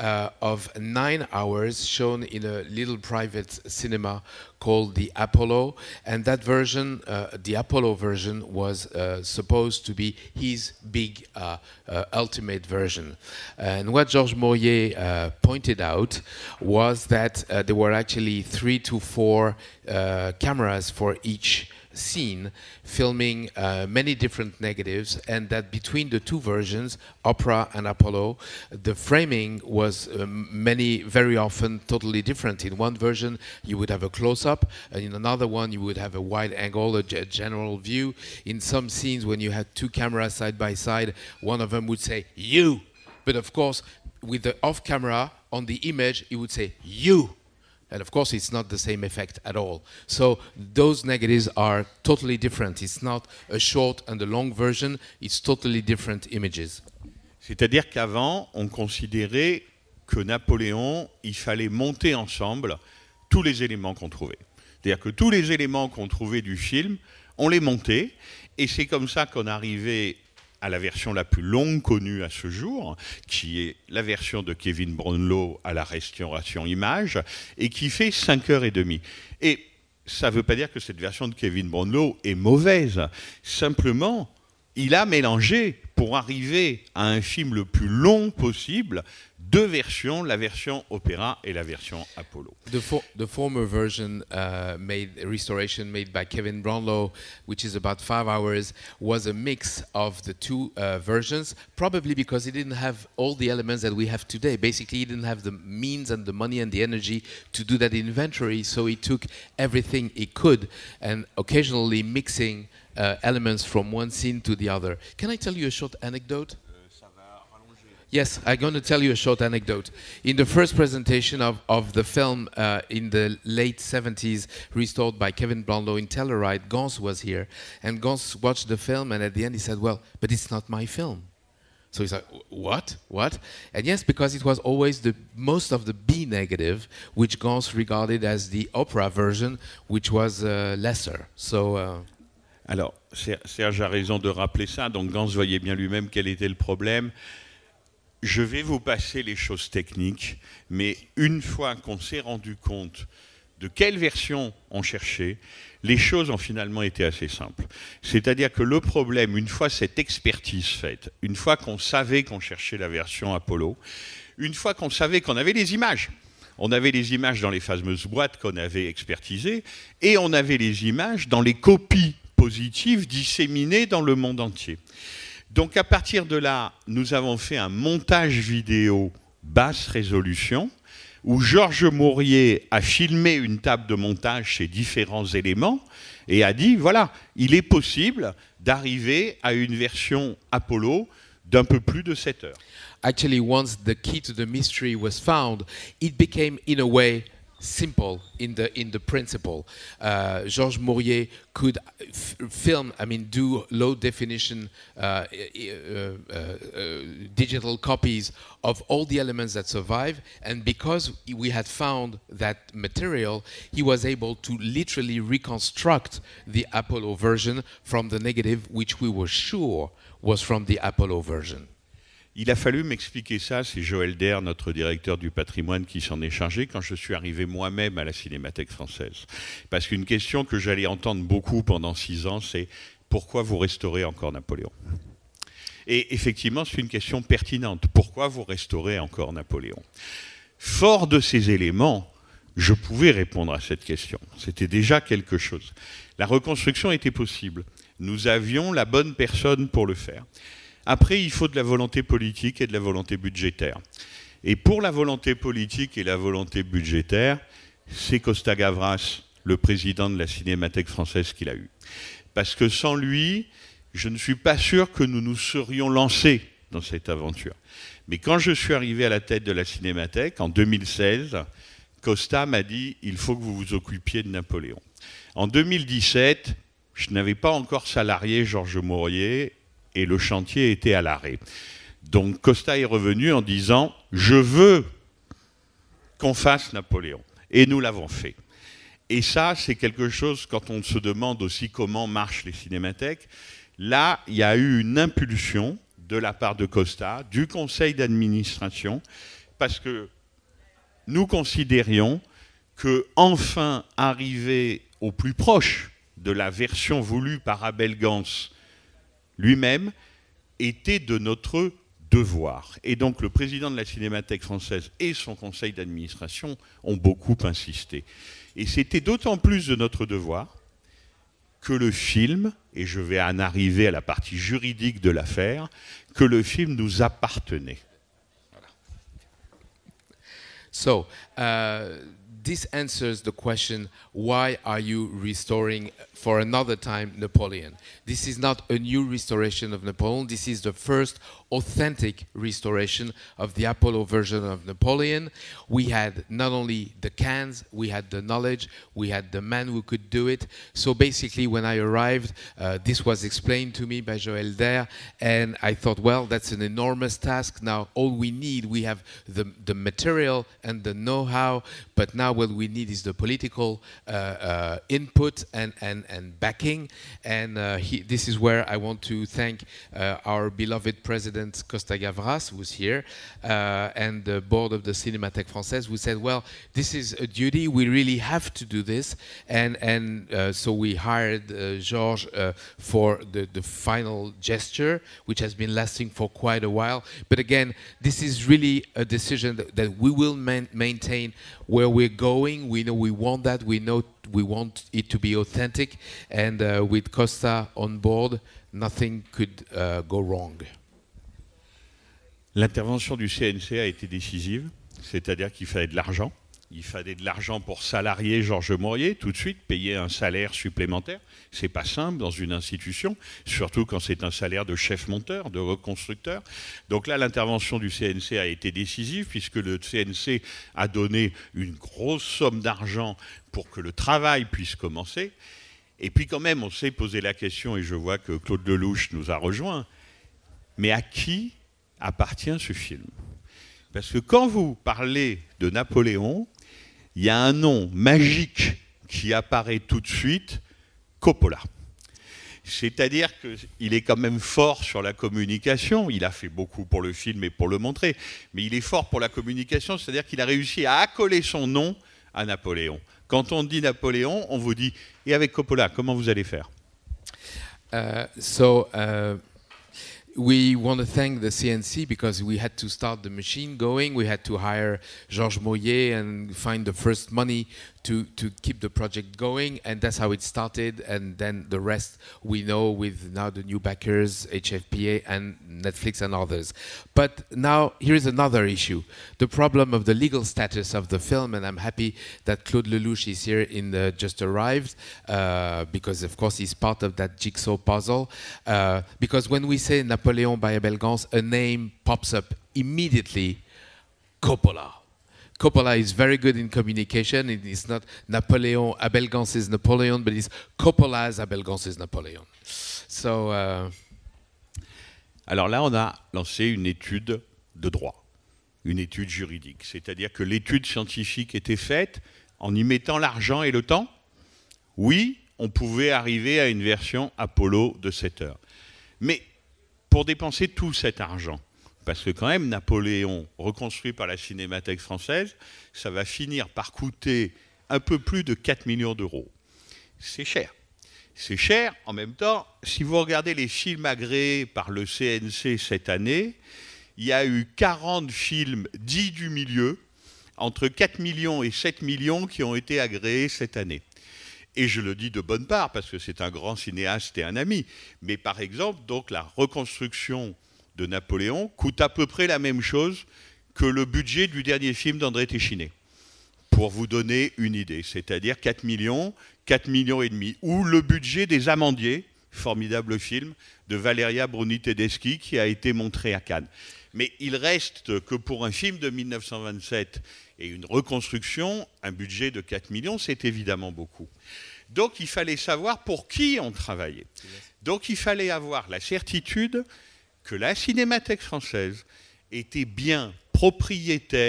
of 9 hours shown in a little private cinema called the Apollo, and that version, the Apollo version, was supposed to be his big ultimate version. And what Georges Morier pointed out was that there were actually 3 to 4 cameras for each scene, filming many different negatives, and that between the two versions, Opera and Apollo, the framing was very often totally different. In one version you would have a close-up, and in another one you would have a wide angle, a general view. In some scenes when you had 2 cameras side by side, one of them would say "you," but of course with the off camera on the image it would say "you." And of course, it's not the same effect at all. So those negatives are totally different. It's not a short and a long version. It's totally different images. C'est-à-dire qu'avant, on considérait que Napoléon, il fallait monter ensemble tous les éléments qu'on trouvait. C'est-à-dire que tous les éléments qu'on trouvait du film, on les montait. Et c'est comme ça qu'on arrivait à la version la plus longue connue à ce jour, qui est la version de Kevin Brownlow à la restauration image, et qui fait 5h30. Et ça ne veut pas dire que cette version de Kevin Brownlow est mauvaise. Simplement, il a mélangé, pour arriver à un film le plus long possible, 2 versions, la version opéra et la version Apollo. The former version, restoration made by Kevin Brownlow, which is about 5 hours, was a mix of the 2 versions, probably because he didn't have all the elements that we have today. Basically, he didn't have the means and the money and the energy to do that inventory, so he took everything he could, and occasionally mixing elements from one scene to the other. Can I tell you a short anecdote? Yes, I'm going to tell you a short anecdote. In the first presentation of the film in the late 70s, restored by Kevin Brownlow in Telluride, Gans was here. And Gans watched the film, and at the end he said, well, but it's not my film. So he's like, what? What? And yes, because it was always most of the B negative, which Gans regarded as the opera version, which was lesser. So... Alors, Serge a raison de rappeler ça. Donc Gans voyait bien lui-même quel était le problème. Je vais vous passer les choses techniques, mais une fois qu'on s'est rendu compte de quelle version on cherchait, les choses ont finalement été assez simples. C'est-à-dire que le problème, une fois cette expertise faite, une fois qu'on savait qu'on cherchait la version Apollo, une fois qu'on savait qu'on avait les images, on avait les images dans les fameuses boîtes qu'on avait expertisées, et on avait les images dans les copies positives disséminées dans le monde entier. Donc à partir de là, nous avons fait un montage vidéo basse résolution où Georges Morier a filmé une table de montage ces différents éléments et a dit, voilà, il est possible d'arriver à une version Apollo d'un peu plus de 7 heures. Actually, once the key to the mystery was found, it became, in a way, simple in the principle. Georges Morier could do low definition digital copies of all the elements that survive, and because we had found that material, he was able to literally reconstruct the Apollo version from the negative, which we were sure was from the Apollo version. Il a fallu m'expliquer ça, c'est Joël Der, notre directeur du patrimoine, qui s'en est chargé quand je suis arrivé moi-même à la Cinémathèque française. Parce qu'une question que j'allais entendre beaucoup pendant 6 ans, c'est pourquoi vous restaurez encore Napoléon ? Et effectivement, c'est une question pertinente. Pourquoi vous restaurez encore Napoléon ? Fort de ces éléments, je pouvais répondre à cette question. C'était déjà quelque chose. La reconstruction était possible. Nous avions la bonne personne pour le faire. Après, il faut de la volonté politique et de la volonté budgétaire. Et pour la volonté politique et la volonté budgétaire, c'est Costa Gavras, le président de la Cinémathèque française, qui l'a eu. Parce que sans lui, je ne suis pas sûr que nous nous serions lancés dans cette aventure. Mais quand je suis arrivé à la tête de la Cinémathèque, en 2016, Costa m'a dit « il faut que vous vous occupiez de Napoléon ». En 2017, je n'avais pas encore salarié Georges Morier, et le chantier était à l'arrêt. Donc Costa est revenu en disant « je veux qu'on fasse Napoléon ». Et nous l'avons fait. Et ça, c'est quelque chose, quand on se demande aussi comment marchent les cinémathèques, là, il y a eu une impulsion de la part de Costa, du conseil d'administration, parce que nous considérions que, enfin, arriver au plus proche de la version voulue par Abel Gans lui-même, était de notre devoir. Et donc le président de la Cinémathèque française et son conseil d'administration ont beaucoup insisté. Et c'était d'autant plus de notre devoir que le film, et je vais en arriver à la partie juridique de l'affaire, que le film nous appartenait. Voilà. So, this answers the question, why are you restoring for another time Napoleon? This is not a new restoration of Napoleon. This is the first authentic restoration of the Apollo version of Napoleon. We had not only the cans, we had the knowledge, we had the man who could do it. So basically, when I arrived, this was explained to me by Joël Dair, and I thought, well, that's an enormous task. Now, all we need, we have the material and the know-how, but now what we need is the political input and backing. And this is where I want to thank our beloved president, Costa Gavras, who's here, and the board of the Cinémathèque Française, who said, well, this is a duty, we really have to do this. And so we hired Georges for the final gesture, which has been lasting for quite a while. But again, this is really a decision that we will maintain where we're going. We know we want that. We know we want it to be authentic. And with Costa on board, nothing could go wrong. L'intervention du CNC a été décisive, c'est-à-dire qu'il fallait de l'argent. Il fallait de l'argent pour salarier Georges Morier, tout de suite, payer un salaire supplémentaire. C'est pas simple dans une institution, surtout quand c'est un salaire de chef-monteur, de reconstructeur. Donc là, l'intervention du CNC a été décisive, puisque le CNC a donné une grosse somme d'argent pour que le travail puisse commencer. Et puis quand même, on s'est posé la question, et je vois que Claude Lelouch nous a rejoints, mais à qui appartient ce film? Parce que quand vous parlez de Napoléon, il y a un nom magique qui apparaît tout de suite, Coppola. C'est-à-dire qu'il est quand même fort sur la communication, il a fait beaucoup pour le film et pour le montrer, mais il est fort pour la communication, c'est-à-dire qu'il a réussi à accoler son nom à Napoléon. Quand on dit Napoléon, on vous dit, et avec Coppola, comment vous allez faire? We want to thank the CNC because we had to start the machine going. We had to hire Georges Moyer and find the first money to keep the project going. And that's how it started. And then the rest we know with now the new backers, HFPA and Netflix and others. But now here is another issue. The problem of the legal status of the film. And I'm happy that Claude Lelouch is here just arrived because of course he's part of that jigsaw puzzle. Because when we say Napoleon by Abel Gans, a name pops up immediately, Coppola. Coppola is very good in communication. It is not Napoleon, Abel Gans is Napoleon, but it's Coppola's Abel Gans is Napoleon. So, Alors là, on a lancé une étude de droit, une étude juridique. C'est-à-dire que l'étude scientifique était faite en y mettant l'argent et le temps. Oui, on pouvait arriver à une version Apollo de 7 heures. Mais pour dépenser tout cet argent, parce que quand même, Napoléon, reconstruit par la Cinémathèque française, ça va finir par coûter un peu plus de 4 millions d'euros. C'est cher. C'est cher. En même temps, si vous regardez les films agréés par le CNC cette année, il y a eu 40 films dits du milieu, entre 4 millions et 7 millions qui ont été agréés cette année. Et je le dis de bonne part, parce que c'est un grand cinéaste et un ami. Mais par exemple, donc, la reconstruction de Napoléon coûte à peu près la même chose que le budget du dernier film d'André Téchiné, pour vous donner une idée. C'est-à-dire 4 millions et demi. Ou le budget des Amandiers, formidable film, de Valeria Bruni-Tedeschi, qui a été montré à Cannes. Mais il reste que pour un film de 1927 et une reconstruction, un budget de 4 millions, c'est évidemment beaucoup. Donc il fallait savoir pour qui on travaillait. Donc il fallait avoir la certitude que la Cinémathèque française était bien propriétaire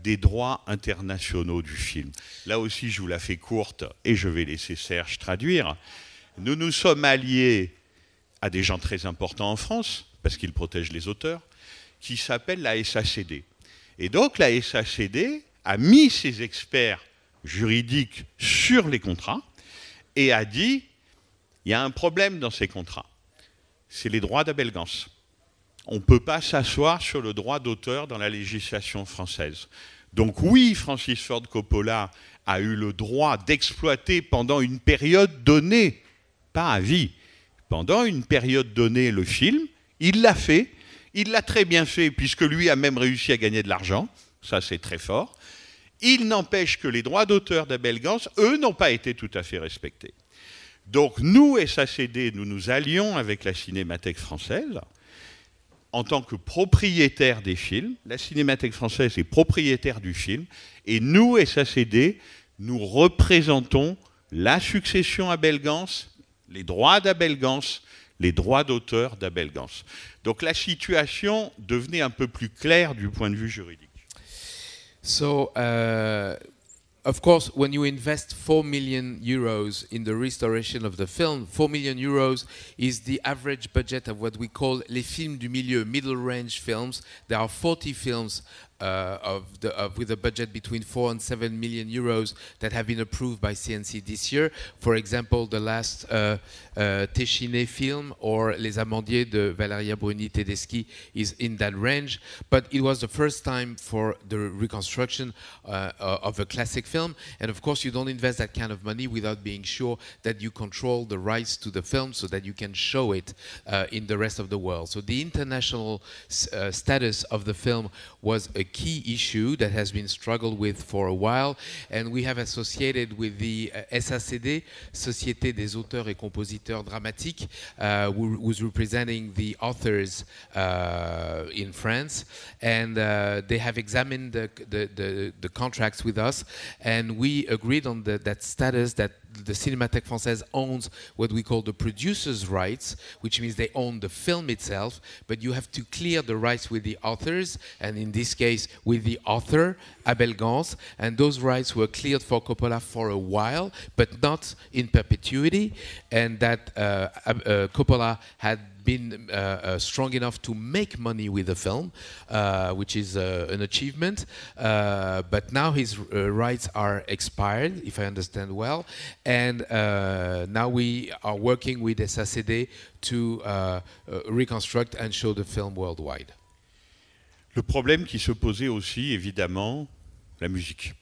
des droits internationaux du film. Là aussi, je vous la fais courte et je vais laisser Serge traduire. Nous nous sommes alliés à des gens très importants en France, parce qu'ils protègent les auteurs, qui s'appellent la SACD. Et donc la SACD a mis ses experts juridiques sur les contrats et a dit, il y a un problème dans ces contrats, c'est les droits d'Abel Gance. On ne peut pas s'asseoir sur le droit d'auteur dans la législation française. Donc oui, Francis Ford Coppola a eu le droit d'exploiter pendant une période donnée, pas à vie, pendant une période donnée le film, il l'a fait, il l'a très bien fait puisque lui a même réussi à gagner de l'argent, ça c'est très fort. Il n'empêche que les droits d'auteur d'Abel Gance, eux, n'ont pas été tout à fait respectés. Donc nous, SACD, nous nous allions avec la Cinémathèque française en tant que propriétaire des films. La Cinémathèque française est propriétaire du film et nous, SACD, nous représentons la succession Abel Gance, les droits d'Abel Gance, les droits d'auteur d'Abel Gance. Donc la situation devenait un peu plus claire du point de vue juridique. So, of course, when you invest 4 million euros in the restoration of the film, 4 million euros is the average budget of what we call les films du milieu, middle range films. There are 40 films with a budget between 4 and 7 million euros that have been approved by CNC this year. For example, the last Téchiné film or Les Amandiers de Valeria Bruni Tedeschi is in that range. But it was the first time for the reconstruction of a classic film. And of course, you don't invest that kind of money without being sure that you control the rights to the film so that you can show it in the rest of the world. So the international status of the film was a key issue that has been struggled with for a while, and we have associated with the SACD, Société des auteurs et compositeurs dramatiques, who's representing the authors in France, and they have examined the contracts with us, and we agreed on that status that the Cinémathèque Française owns what we call the producer's rights, which means they own the film itself, but you have to clear the rights with the authors, and in this case with the author, Abel Gance, and those rights were cleared for Coppola for a while, but not in perpetuity, and that Coppola had been strong enough to make money with the film, which is an achievement. But now his rights are expired, if I understand well, and now we are working with SACD to reconstruct and show the film worldwide. Le problème qui se posait aussi, évidemment, la musique.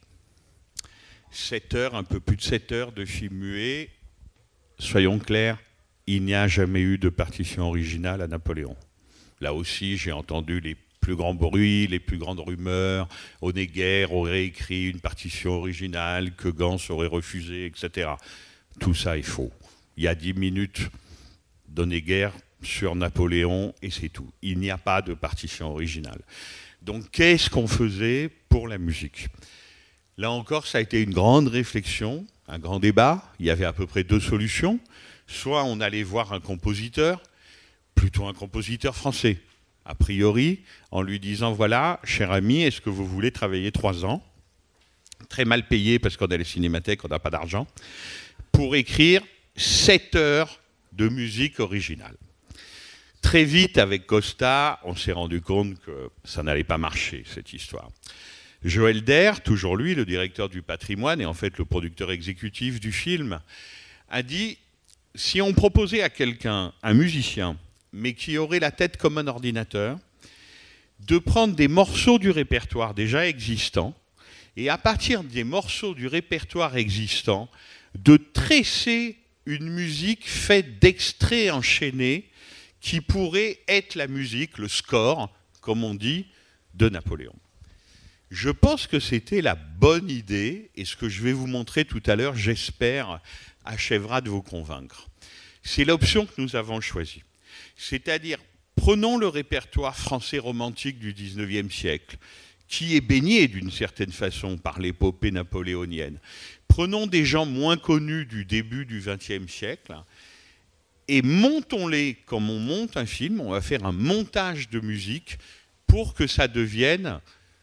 7 heures, un peu plus de 7 heures de film muet, soyons clairs, il n'y a jamais eu de partition originale à Napoléon. Là aussi, j'ai entendu les plus grands bruits, les plus grandes rumeurs. Honegger aurait écrit une partition originale que Gance aurait refusée, etc. Tout ça est faux. Il y a 10 minutes d'Honegger sur Napoléon et c'est tout. Il n'y a pas de partition originale. Donc, qu'est-ce qu'on faisait pour la musique ? Là encore, ça a été une grande réflexion, un grand débat. Il y avait à peu près 2 solutions. Soit on allait voir un compositeur, plutôt un compositeur français, a priori, en lui disant, voilà, cher ami, est-ce que vous voulez travailler 3 ans, très mal payé parce qu'on a les cinémathèques, on n'a pas d'argent, pour écrire 7 heures de musique originale. Très vite, avec Costa, on s'est rendu compte que ça n'allait pas marcher, cette histoire. Joël Der, toujours lui, le directeur du patrimoine et en fait le producteur exécutif du film, a dit, si on proposait à quelqu'un, un musicien, mais qui aurait la tête comme un ordinateur, de prendre des morceaux du répertoire déjà existant, et à partir des morceaux du répertoire existant, de tresser une musique faite d'extraits enchaînés qui pourrait être la musique, le score, comme on dit, de Napoléon. Je pense que c'était la bonne idée, et ce que je vais vous montrer tout à l'heure, j'espère, achèvera de vous convaincre. C'est l'option que nous avons choisie. C'est-à-dire, prenons le répertoire français romantique du XIXe siècle, qui est baigné d'une certaine façon par l'épopée napoléonienne. Prenons des gens moins connus du début du XXe siècle et montons-les comme on monte un film. On va faire un montage de musique pour que ça devienne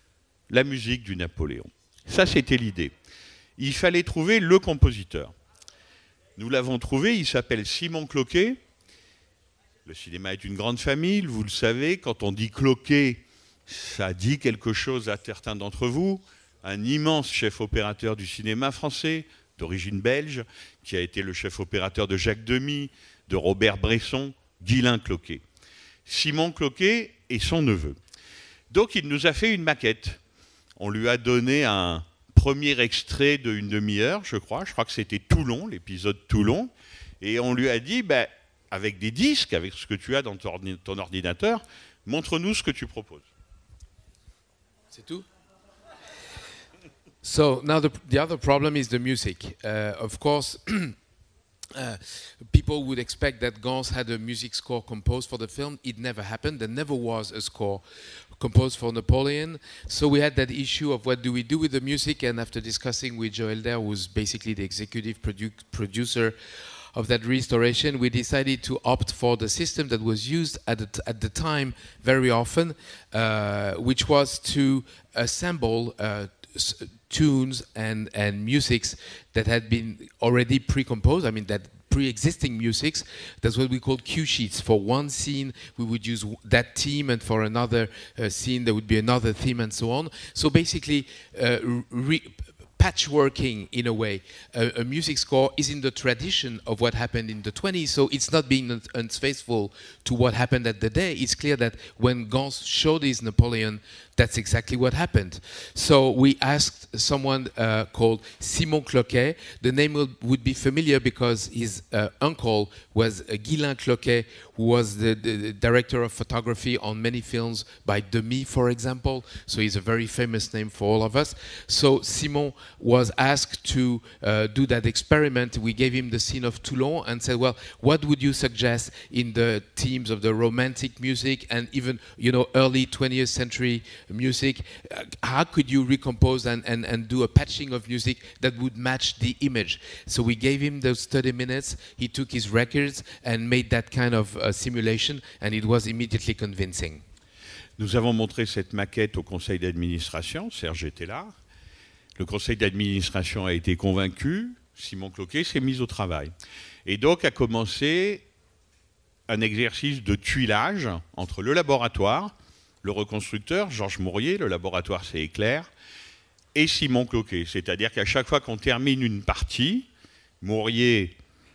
la musique du Napoléon. Ça, c'était l'idée. Il fallait trouver le compositeur. Nous l'avons trouvé, il s'appelle Simon Cloquet. Le cinéma est une grande famille, vous le savez. Quand on dit Cloquet, ça dit quelque chose à certains d'entre vous. Un immense chef opérateur du cinéma français, d'origine belge, qui a été le chef opérateur de Jacques Demy, de Robert Bresson, Guylain Cloquet. Simon Cloquet est son neveu. Donc il nous a fait une maquette. On lui a donné un premier extrait d'une demi-heure, je crois que c'était Toulon, l'épisode Toulon, et on lui a dit, avec des disques, avec ce que tu as dans ton ordinateur, montre-nous ce que tu proposes. C'est tout? So now the other problem is the music. Of course, people would expect that Gans had a music score composed for the film. It never happened. There never was a score composed for Napoleon. So we had that issue of what do we do with the music, and after discussing with Joe Elder, who's basically the executive producer of that restoration, we decided to opt for the system that was used at the time very often, which was to assemble tunes and musics that had been already pre-composed, that pre-existing musics. That's what we call cue sheets. For one scene, we would use that theme, and for another scene, there would be another theme, and so on. So basically, patchworking in a way. A music score is in the tradition of what happened in the 20s, so it's not being unfaithful to what happened at the day. It's clear that when Gans showed his Napoleon, that's exactly what happened. So we asked someone called Simon Cloquet. The name would be familiar because his uncle was Guylain Cloquet, who was the director of photography on many films by Demy, for example. So he's a very famous name for all of us. So Simon was asked to do that experiment. We gave him the scene of Toulon and said, well, what would you suggest in the themes of the romantic music and even, early 20th century music? How could you recompose and do a patching of music that would match the image? So we gave him those 30 minutes. He took his records and made that kind of simulation, and it was immediately convincing. Nous avons montré cette maquette au conseil d'administration. Serge était là. Le conseil d'administration a été convaincu. Simon Cloquet s'est mis au travail. Et donc a commencé un exercice de tuilage entre le laboratoire, le reconstructeur, Georges Mourier, le laboratoire c'est Éclair, et Simon Cloquet. C'est-à-dire qu'à chaque fois qu'on termine une partie, Mourier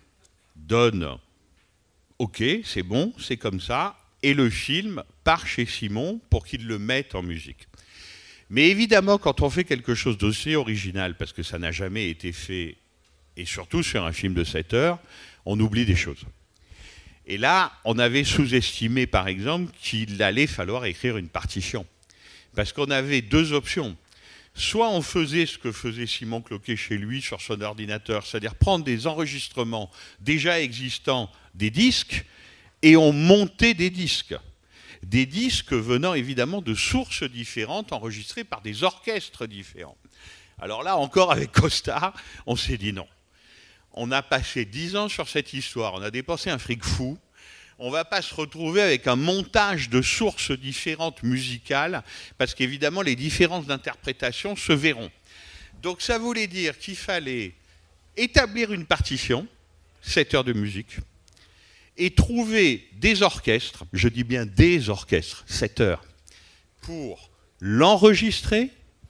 donne « OK, c'est bon, c'est comme ça », et le film part chez Simon pour qu'il le mette en musique. Mais évidemment, quand on fait quelque chose d'aussi original, parce que ça n'a jamais été fait, et surtout sur un film de 7 heures, on oublie des choses. Et là, on avait sous-estimé, par exemple, qu'il allait falloir écrire une partition. Parce qu'on avait deux options. Soit on faisait ce que faisait Simon Cloquet chez lui sur son ordinateur, c'est-à-dire prendre des enregistrements déjà existants des disques, et on montait des disques. Des disques venant évidemment de sources différentes, enregistrés par des orchestres différents. Alors là, encore avec Costa, on s'est dit non. On a passé 10 ans sur cette histoire, on a dépensé un fric fou, on ne va pas se retrouver avec un montage de sources différentes musicales, parce qu'évidemment les différences d'interprétation se verront. Donc ça voulait dire qu'il fallait établir une partition, 7 heures de musique, et trouver des orchestres, je dis bien des orchestres, 7 heures, pour l'enregistrer,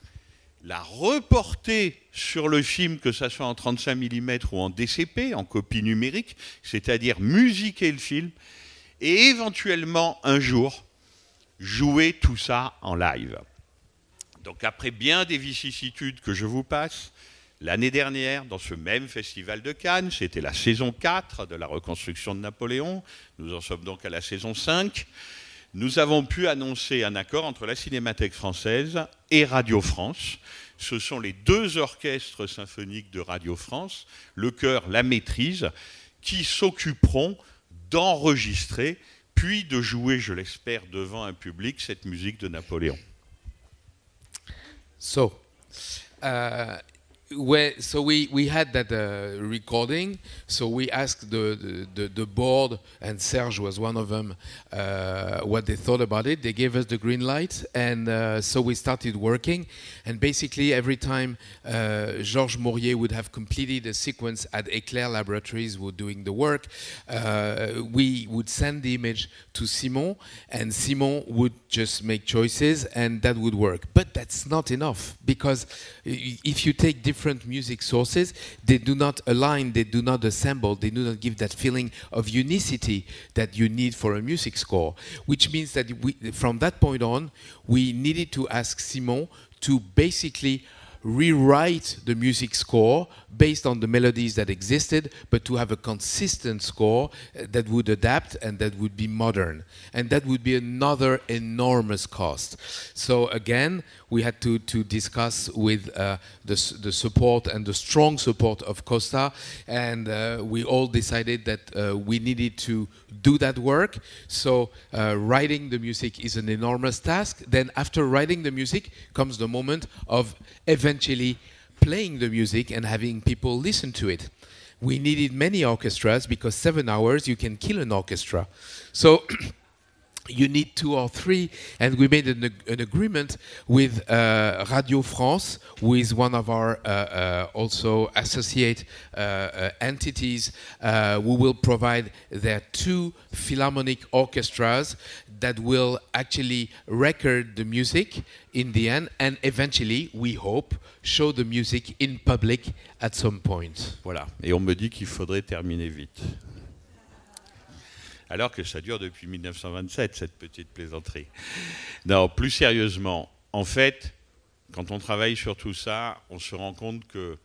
la reporter sur le film, que ça soit en 35 mm ou en DCP, en copie numérique, c'est-à-dire musiquer le film, et éventuellement un jour jouer tout ça en live. Donc après bien des vicissitudes que je vous passe, l'année dernière, dans ce même festival de Cannes, c'était la saison 4 de la reconstruction de Napoléon, nous en sommes donc à la saison 5, nous avons pu annoncer un accord entre la Cinémathèque française et Radio France. Ce sont les deux orchestres symphoniques de Radio France, le chœur, la maîtrise, qui s'occuperont d'enregistrer, puis de jouer, je l'espère, devant un public, cette musique de Napoléon. So, So we had that recording. So we asked the board, and Serge was one of them, what they thought about it. They gave us the green light, and so we started working. And basically, every time Georges Maurier would have completed a sequence at Eclair Laboratories, who were doing the work, we would send the image to Simon, and Simon would just make choices, and that would work. But that's not enough, because if you take different music sources, they do not align, they do not assemble, they do not give that feeling of unicity that you need for a music score, which means that from that point on, we needed to ask Simon to basically rewrite the music score based on the melodies that existed, but to have a consistent score that would adapt and that would be modern. And that would be another enormous cost. So again, we had to discuss with the support and the strong support of Costa, and we all decided that we needed to do that work. So writing the music is an enormous task. Then after writing the music comes the moment of eventually playing the music and having people listen to it. We needed many orchestras, because 7 hours you can kill an orchestra. So you need 2 or 3, and we made an agreement with Radio France, who is one of our also associate entities, who will provide their 2 philharmonic orchestras that will actually record the music in the end, and eventually, we hope, show the music in public at some point. Voilà. Et on me dit qu'il faudrait terminer vite. Alors que ça dure depuis 1927, cette petite plaisanterie. Non, plus sérieusement, en fait, quand on travaille sur tout ça, on se rend compte que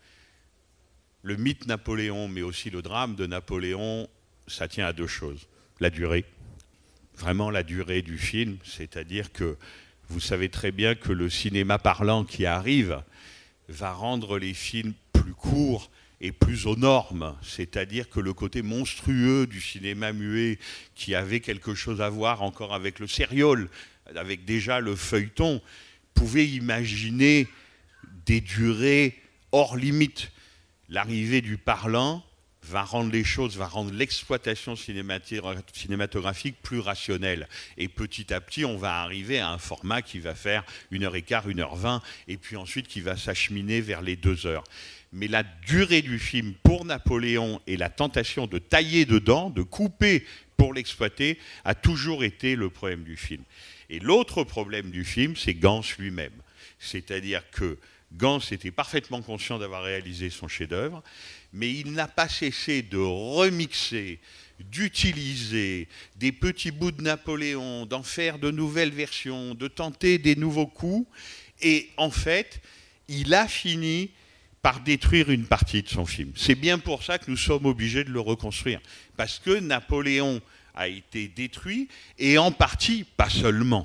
le mythe Napoléon, mais aussi le drame de Napoléon, ça tient à 2 choses. La durée, vraiment la durée du film, c'est-à-dire que vous savez très bien que le cinéma parlant qui arrive va rendre les films plus courts et plus aux normes, c'est-à-dire que le côté monstrueux du cinéma muet qui avait quelque chose à voir encore avec le sériol, avec déjà le feuilleton, pouvait imaginer des durées hors limite. L'arrivée du parlant va rendre les choses, va rendre l'exploitation cinématographique plus rationnelle. Et petit à petit, on va arriver à un format qui va faire 1h15, 1h20, et puis ensuite qui va s'acheminer vers les 2 heures. Mais la durée du film pour Napoléon et la tentation de tailler dedans, de couper pour l'exploiter, a toujours été le problème du film. Et l'autre problème du film, c'est Gans lui-même. C'est-à-dire que Gans était parfaitement conscient d'avoir réalisé son chef-d'œuvre, mais il n'a pas cessé de remixer, d'utiliser des petits bouts de Napoléon, d'en faire de nouvelles versions, de tenter des nouveaux coups. Et en fait, il a fini par détruire une partie de son film. C'est bien pour ça que nous sommes obligés de le reconstruire. Parce que Napoléon a été détruit, et en partie, pas seulement,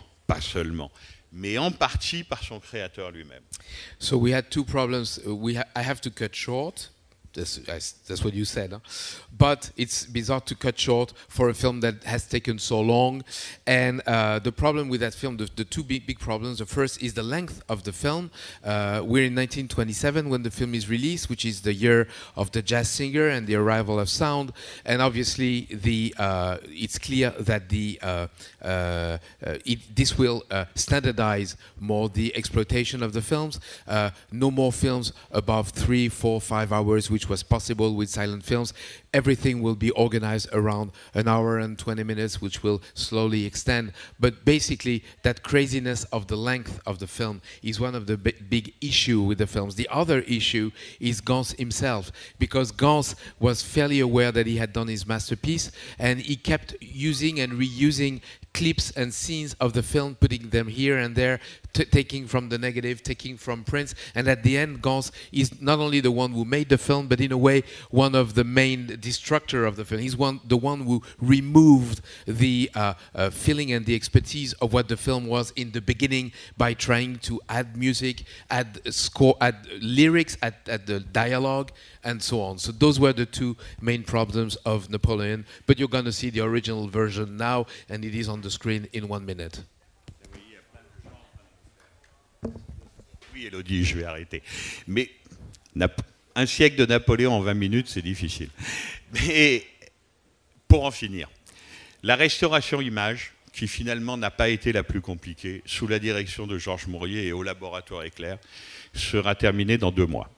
mais en partie par son créateur lui-même. So we had 2 problems. I have to cut short. That's what you said. Huh? But it's bizarre to cut short for a film that has taken so long. And the problem with that film, the 2 big problems, the first is the length of the film. We're in 1927 when the film is released, which is the year of the jazz singer and the arrival of sound. And obviously, it's clear that this will standardize more the exploitation of the films. No more films above 3, 4, 5 hours, which was possible with silent films. Everything will be organized around 1 hour and 20 minutes, which will slowly extend. But basically, that craziness of the length of the film is one of the big issue with the films. The other issue is Gans himself, because Gans was fairly aware that he had done his masterpiece, and he kept using and reusing clips and scenes of the film, putting them here and there, taking from the negative, taking from prints, and at the end, Gans is not only the one who made the film, but in a way, one of the main destructor of the film. He's the one who removed the feeling and the expertise of what the film was in the beginning by trying to add music, add score, add lyrics, add the dialogue, and so on. So those were the 2 main problems of Napoleon. But you're going to see the original version now, and it is on the screen in 1 minute. Oui, Elodie, je vais arrêter. Mais Un siècle de Napoléon en 20 minutes, c'est difficile. Mais pour en finir, la restauration image, qui finalement n'a pas été la plus compliquée, sous la direction de Georges Mourier et au laboratoire Éclair, sera terminée dans 2 mois.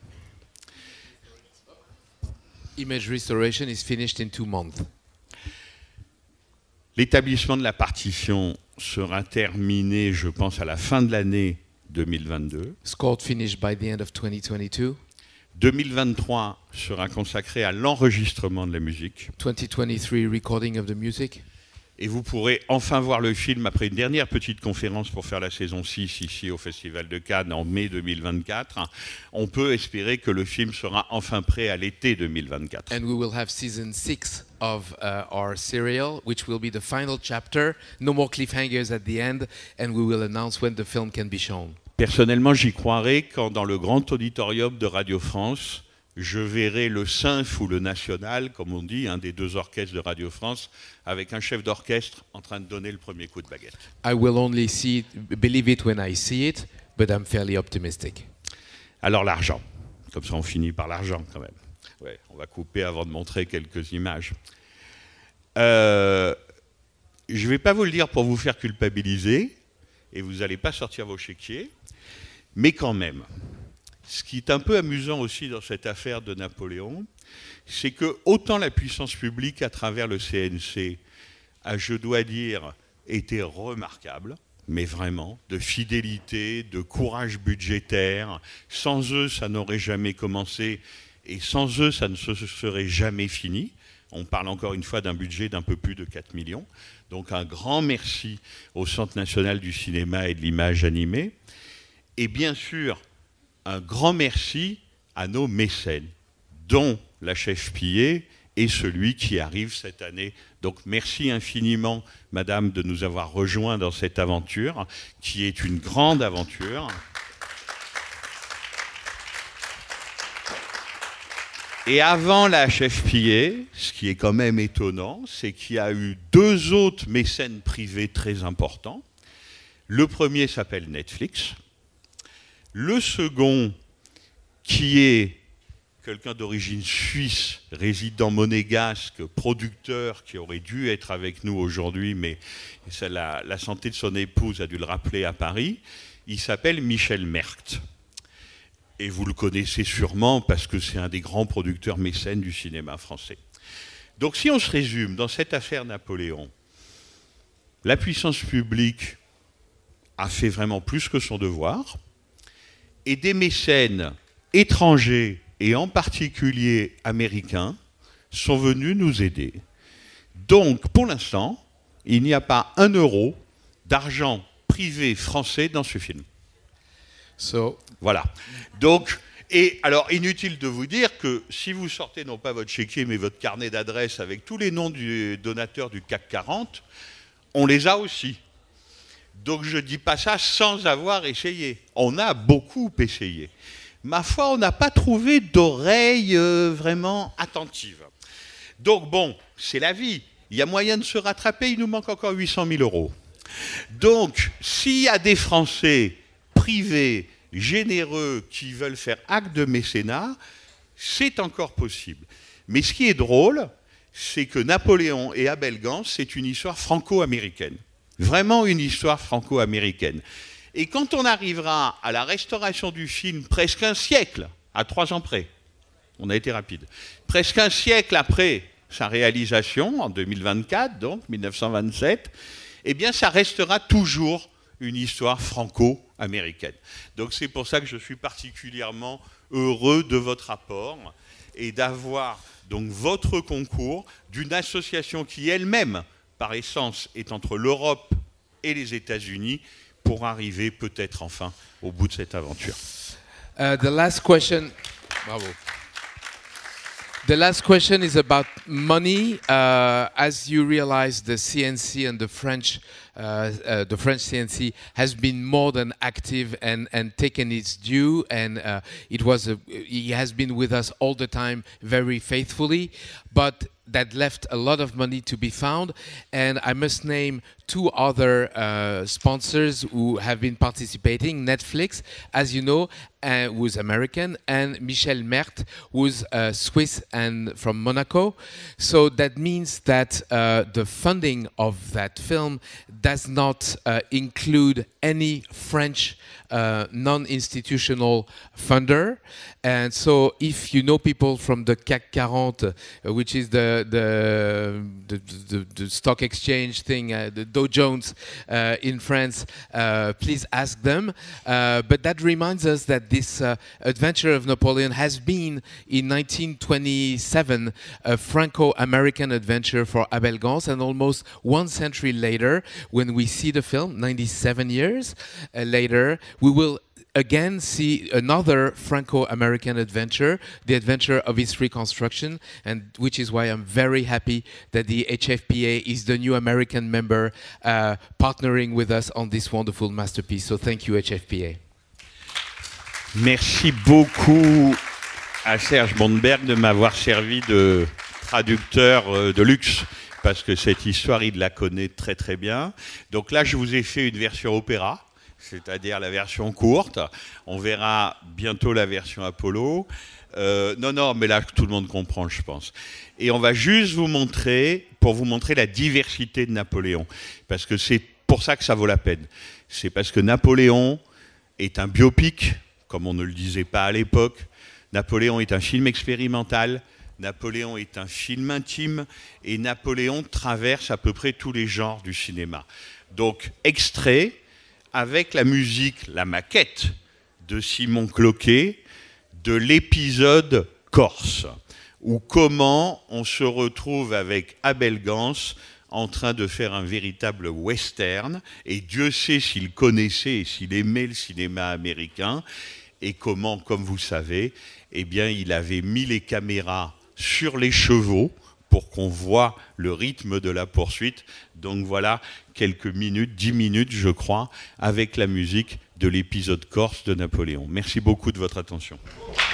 Image restoration is finished in 2 months. L'établissement de la partition sera terminé, je pense, à la fin de l'année 2022. Scored finished by the end of 2022. 2023 sera consacré à l'enregistrement de la musique. 2023 recording of the music. Et vous pourrez enfin voir le film après une dernière petite conférence pour faire la saison 6 ici au Festival de Cannes en mai 2024. On peut espérer que le film sera enfin prêt à l'été 2024. And we will have season 6 of our serial, which will be the final chapter. No more cliffhangers at the end, and we will announce when the film can be shown. Personnellement, j'y croirai quand dans le grand auditorium de Radio France, je verrai le Symph ou le National, comme on dit, un des 2 orchestres de Radio France, avec un chef d'orchestre en train de donner le premier coup de baguette. I will only believe it when I see it, but I'm fairly optimistic. Alors l'argent, comme ça on finit par l'argent quand même. Ouais, on va couper avant de montrer quelques images. Je ne vais pas vous le dire pour vous faire culpabiliser, et vous n'allez pas sortir vos chéquiers, mais quand même. Ce qui est un peu amusant aussi dans cette affaire de Napoléon, c'est que autant la puissance publique à travers le CNC a, je dois dire, été remarquable, mais vraiment, de fidélité, de courage budgétaire. Sans eux, ça n'aurait jamais commencé, et sans eux, ça ne se serait jamais fini. On parle encore une fois d'un budget d'un peu plus de 4 millions. Donc un grand merci au Centre national du cinéma et de l'image animée. Et bien sûr, un grand merci à nos mécènes, dont la chef Pillet et celui qui arrive cette année. Donc merci infiniment, Madame, de nous avoir rejoints dans cette aventure, qui est une grande aventure. Et avant la chef Pillet, ce qui est quand même étonnant, c'est qu'il y a eu 2 autres mécènes privés très importants. Le premier s'appelle Netflix. Le second, qui est quelqu'un d'origine suisse, résident monégasque, producteur, qui aurait dû être avec nous aujourd'hui, mais la santé de son épouse a dû le rappeler à Paris, il s'appelle Michel Merkt. Et vous le connaissez sûrement parce que c'est un des grands producteurs mécènes du cinéma français. Donc si on se résume, dans cette affaire Napoléon, la puissance publique a fait vraiment plus que son devoir, et des mécènes étrangers, et en particulier américains, sont venus nous aider. Donc, pour l'instant, il n'y a pas 1 euro d'argent privé français dans ce film. Voilà. Donc, et alors, inutile de vous dire que si vous sortez non pas votre chéquier, mais votre carnet d'adresses avec tous les noms du donateurs du CAC 40, on les a aussi. Donc je ne dis pas ça sans avoir essayé. On a beaucoup essayé. Ma foi, on n'a pas trouvé d'oreille vraiment attentive. Donc bon, c'est la vie. Il y a moyen de se rattraper, il nous manque encore 800 000 euros. Donc, s'il y a des Français privés, généreux, qui veulent faire acte de mécénat, c'est encore possible. Mais ce qui est drôle, c'est que Napoléon et Abel Gance, c'est une histoire franco-américaine. Vraiment une histoire franco-américaine. Et quand on arrivera à la restauration du film presque un siècle, à 3 ans près, on a été rapide, presque un siècle après sa réalisation, en 2024, donc 1927, eh bien ça restera toujours une histoire franco-américaine. Donc c'est pour ça que je suis particulièrement heureux de votre apport et d'avoir donc votre concours d'une association qui elle-même, par essence, est entre l'Europe et les États-Unis pour arriver peut-être enfin au bout de cette aventure. The last question. Bravo. The last question is about money. As you realize, the CNC and the French the French CNC has been more than active and taken its due, and he has been with us all the time very faithfully, but that left a lot of money to be found. And I must name two other sponsors who have been participating. Netflix, as you know, who's American, and Michel Merth, who's Swiss and from Monaco. So that means that the funding of that film does not include any French non-institutional funder. And so if you know people from the CAC 40, which is the stock exchange thing, the Dow Jones in France, please ask them. But that reminds us that this adventure of Napoleon has been, in 1927, a Franco-American adventure for Abel Gance, and almost 1 century later, when we see the film, 97 years later, we will again see another Franco-American adventure, the adventure of his reconstruction, and which is why I'm very happy that the HFPA is the new American member partnering with us on this wonderful masterpiece. So thank you, HFPA. Merci beaucoup à Serge Mondberg de m'avoir servi de traducteur de luxe, parce que cette histoire, il la connaît très très bien. Donc là, je vous ai fait une version opéra, c'est-à-dire la version courte. On verra bientôt la version Apollo. Non, mais là, tout le monde comprend, je pense. Et on va juste vous montrer, pour vous montrer la diversité de Napoléon. Parce que c'est pour ça que ça vaut la peine. C'est parce que Napoléon est un biopic, comme on ne le disait pas à l'époque. Napoléon est un film expérimental. Napoléon est un film intime. Et Napoléon traverse à peu près tous les genres du cinéma. Donc, extrait, avec la musique, la maquette de Simon Cloquet, de l'épisode Corse, où comment on se retrouve avec Abel Gance en train de faire un véritable western, et Dieu sait s'il connaissait et s'il aimait le cinéma américain, et comment, comme vous savez, eh bien, il avait mis les caméras sur les chevaux pour qu'on voit le rythme de la poursuite. Donc voilà quelques minutes, 10 minutes je crois, avec la musique de l'épisode Corse de Napoléon. Merci beaucoup de votre attention.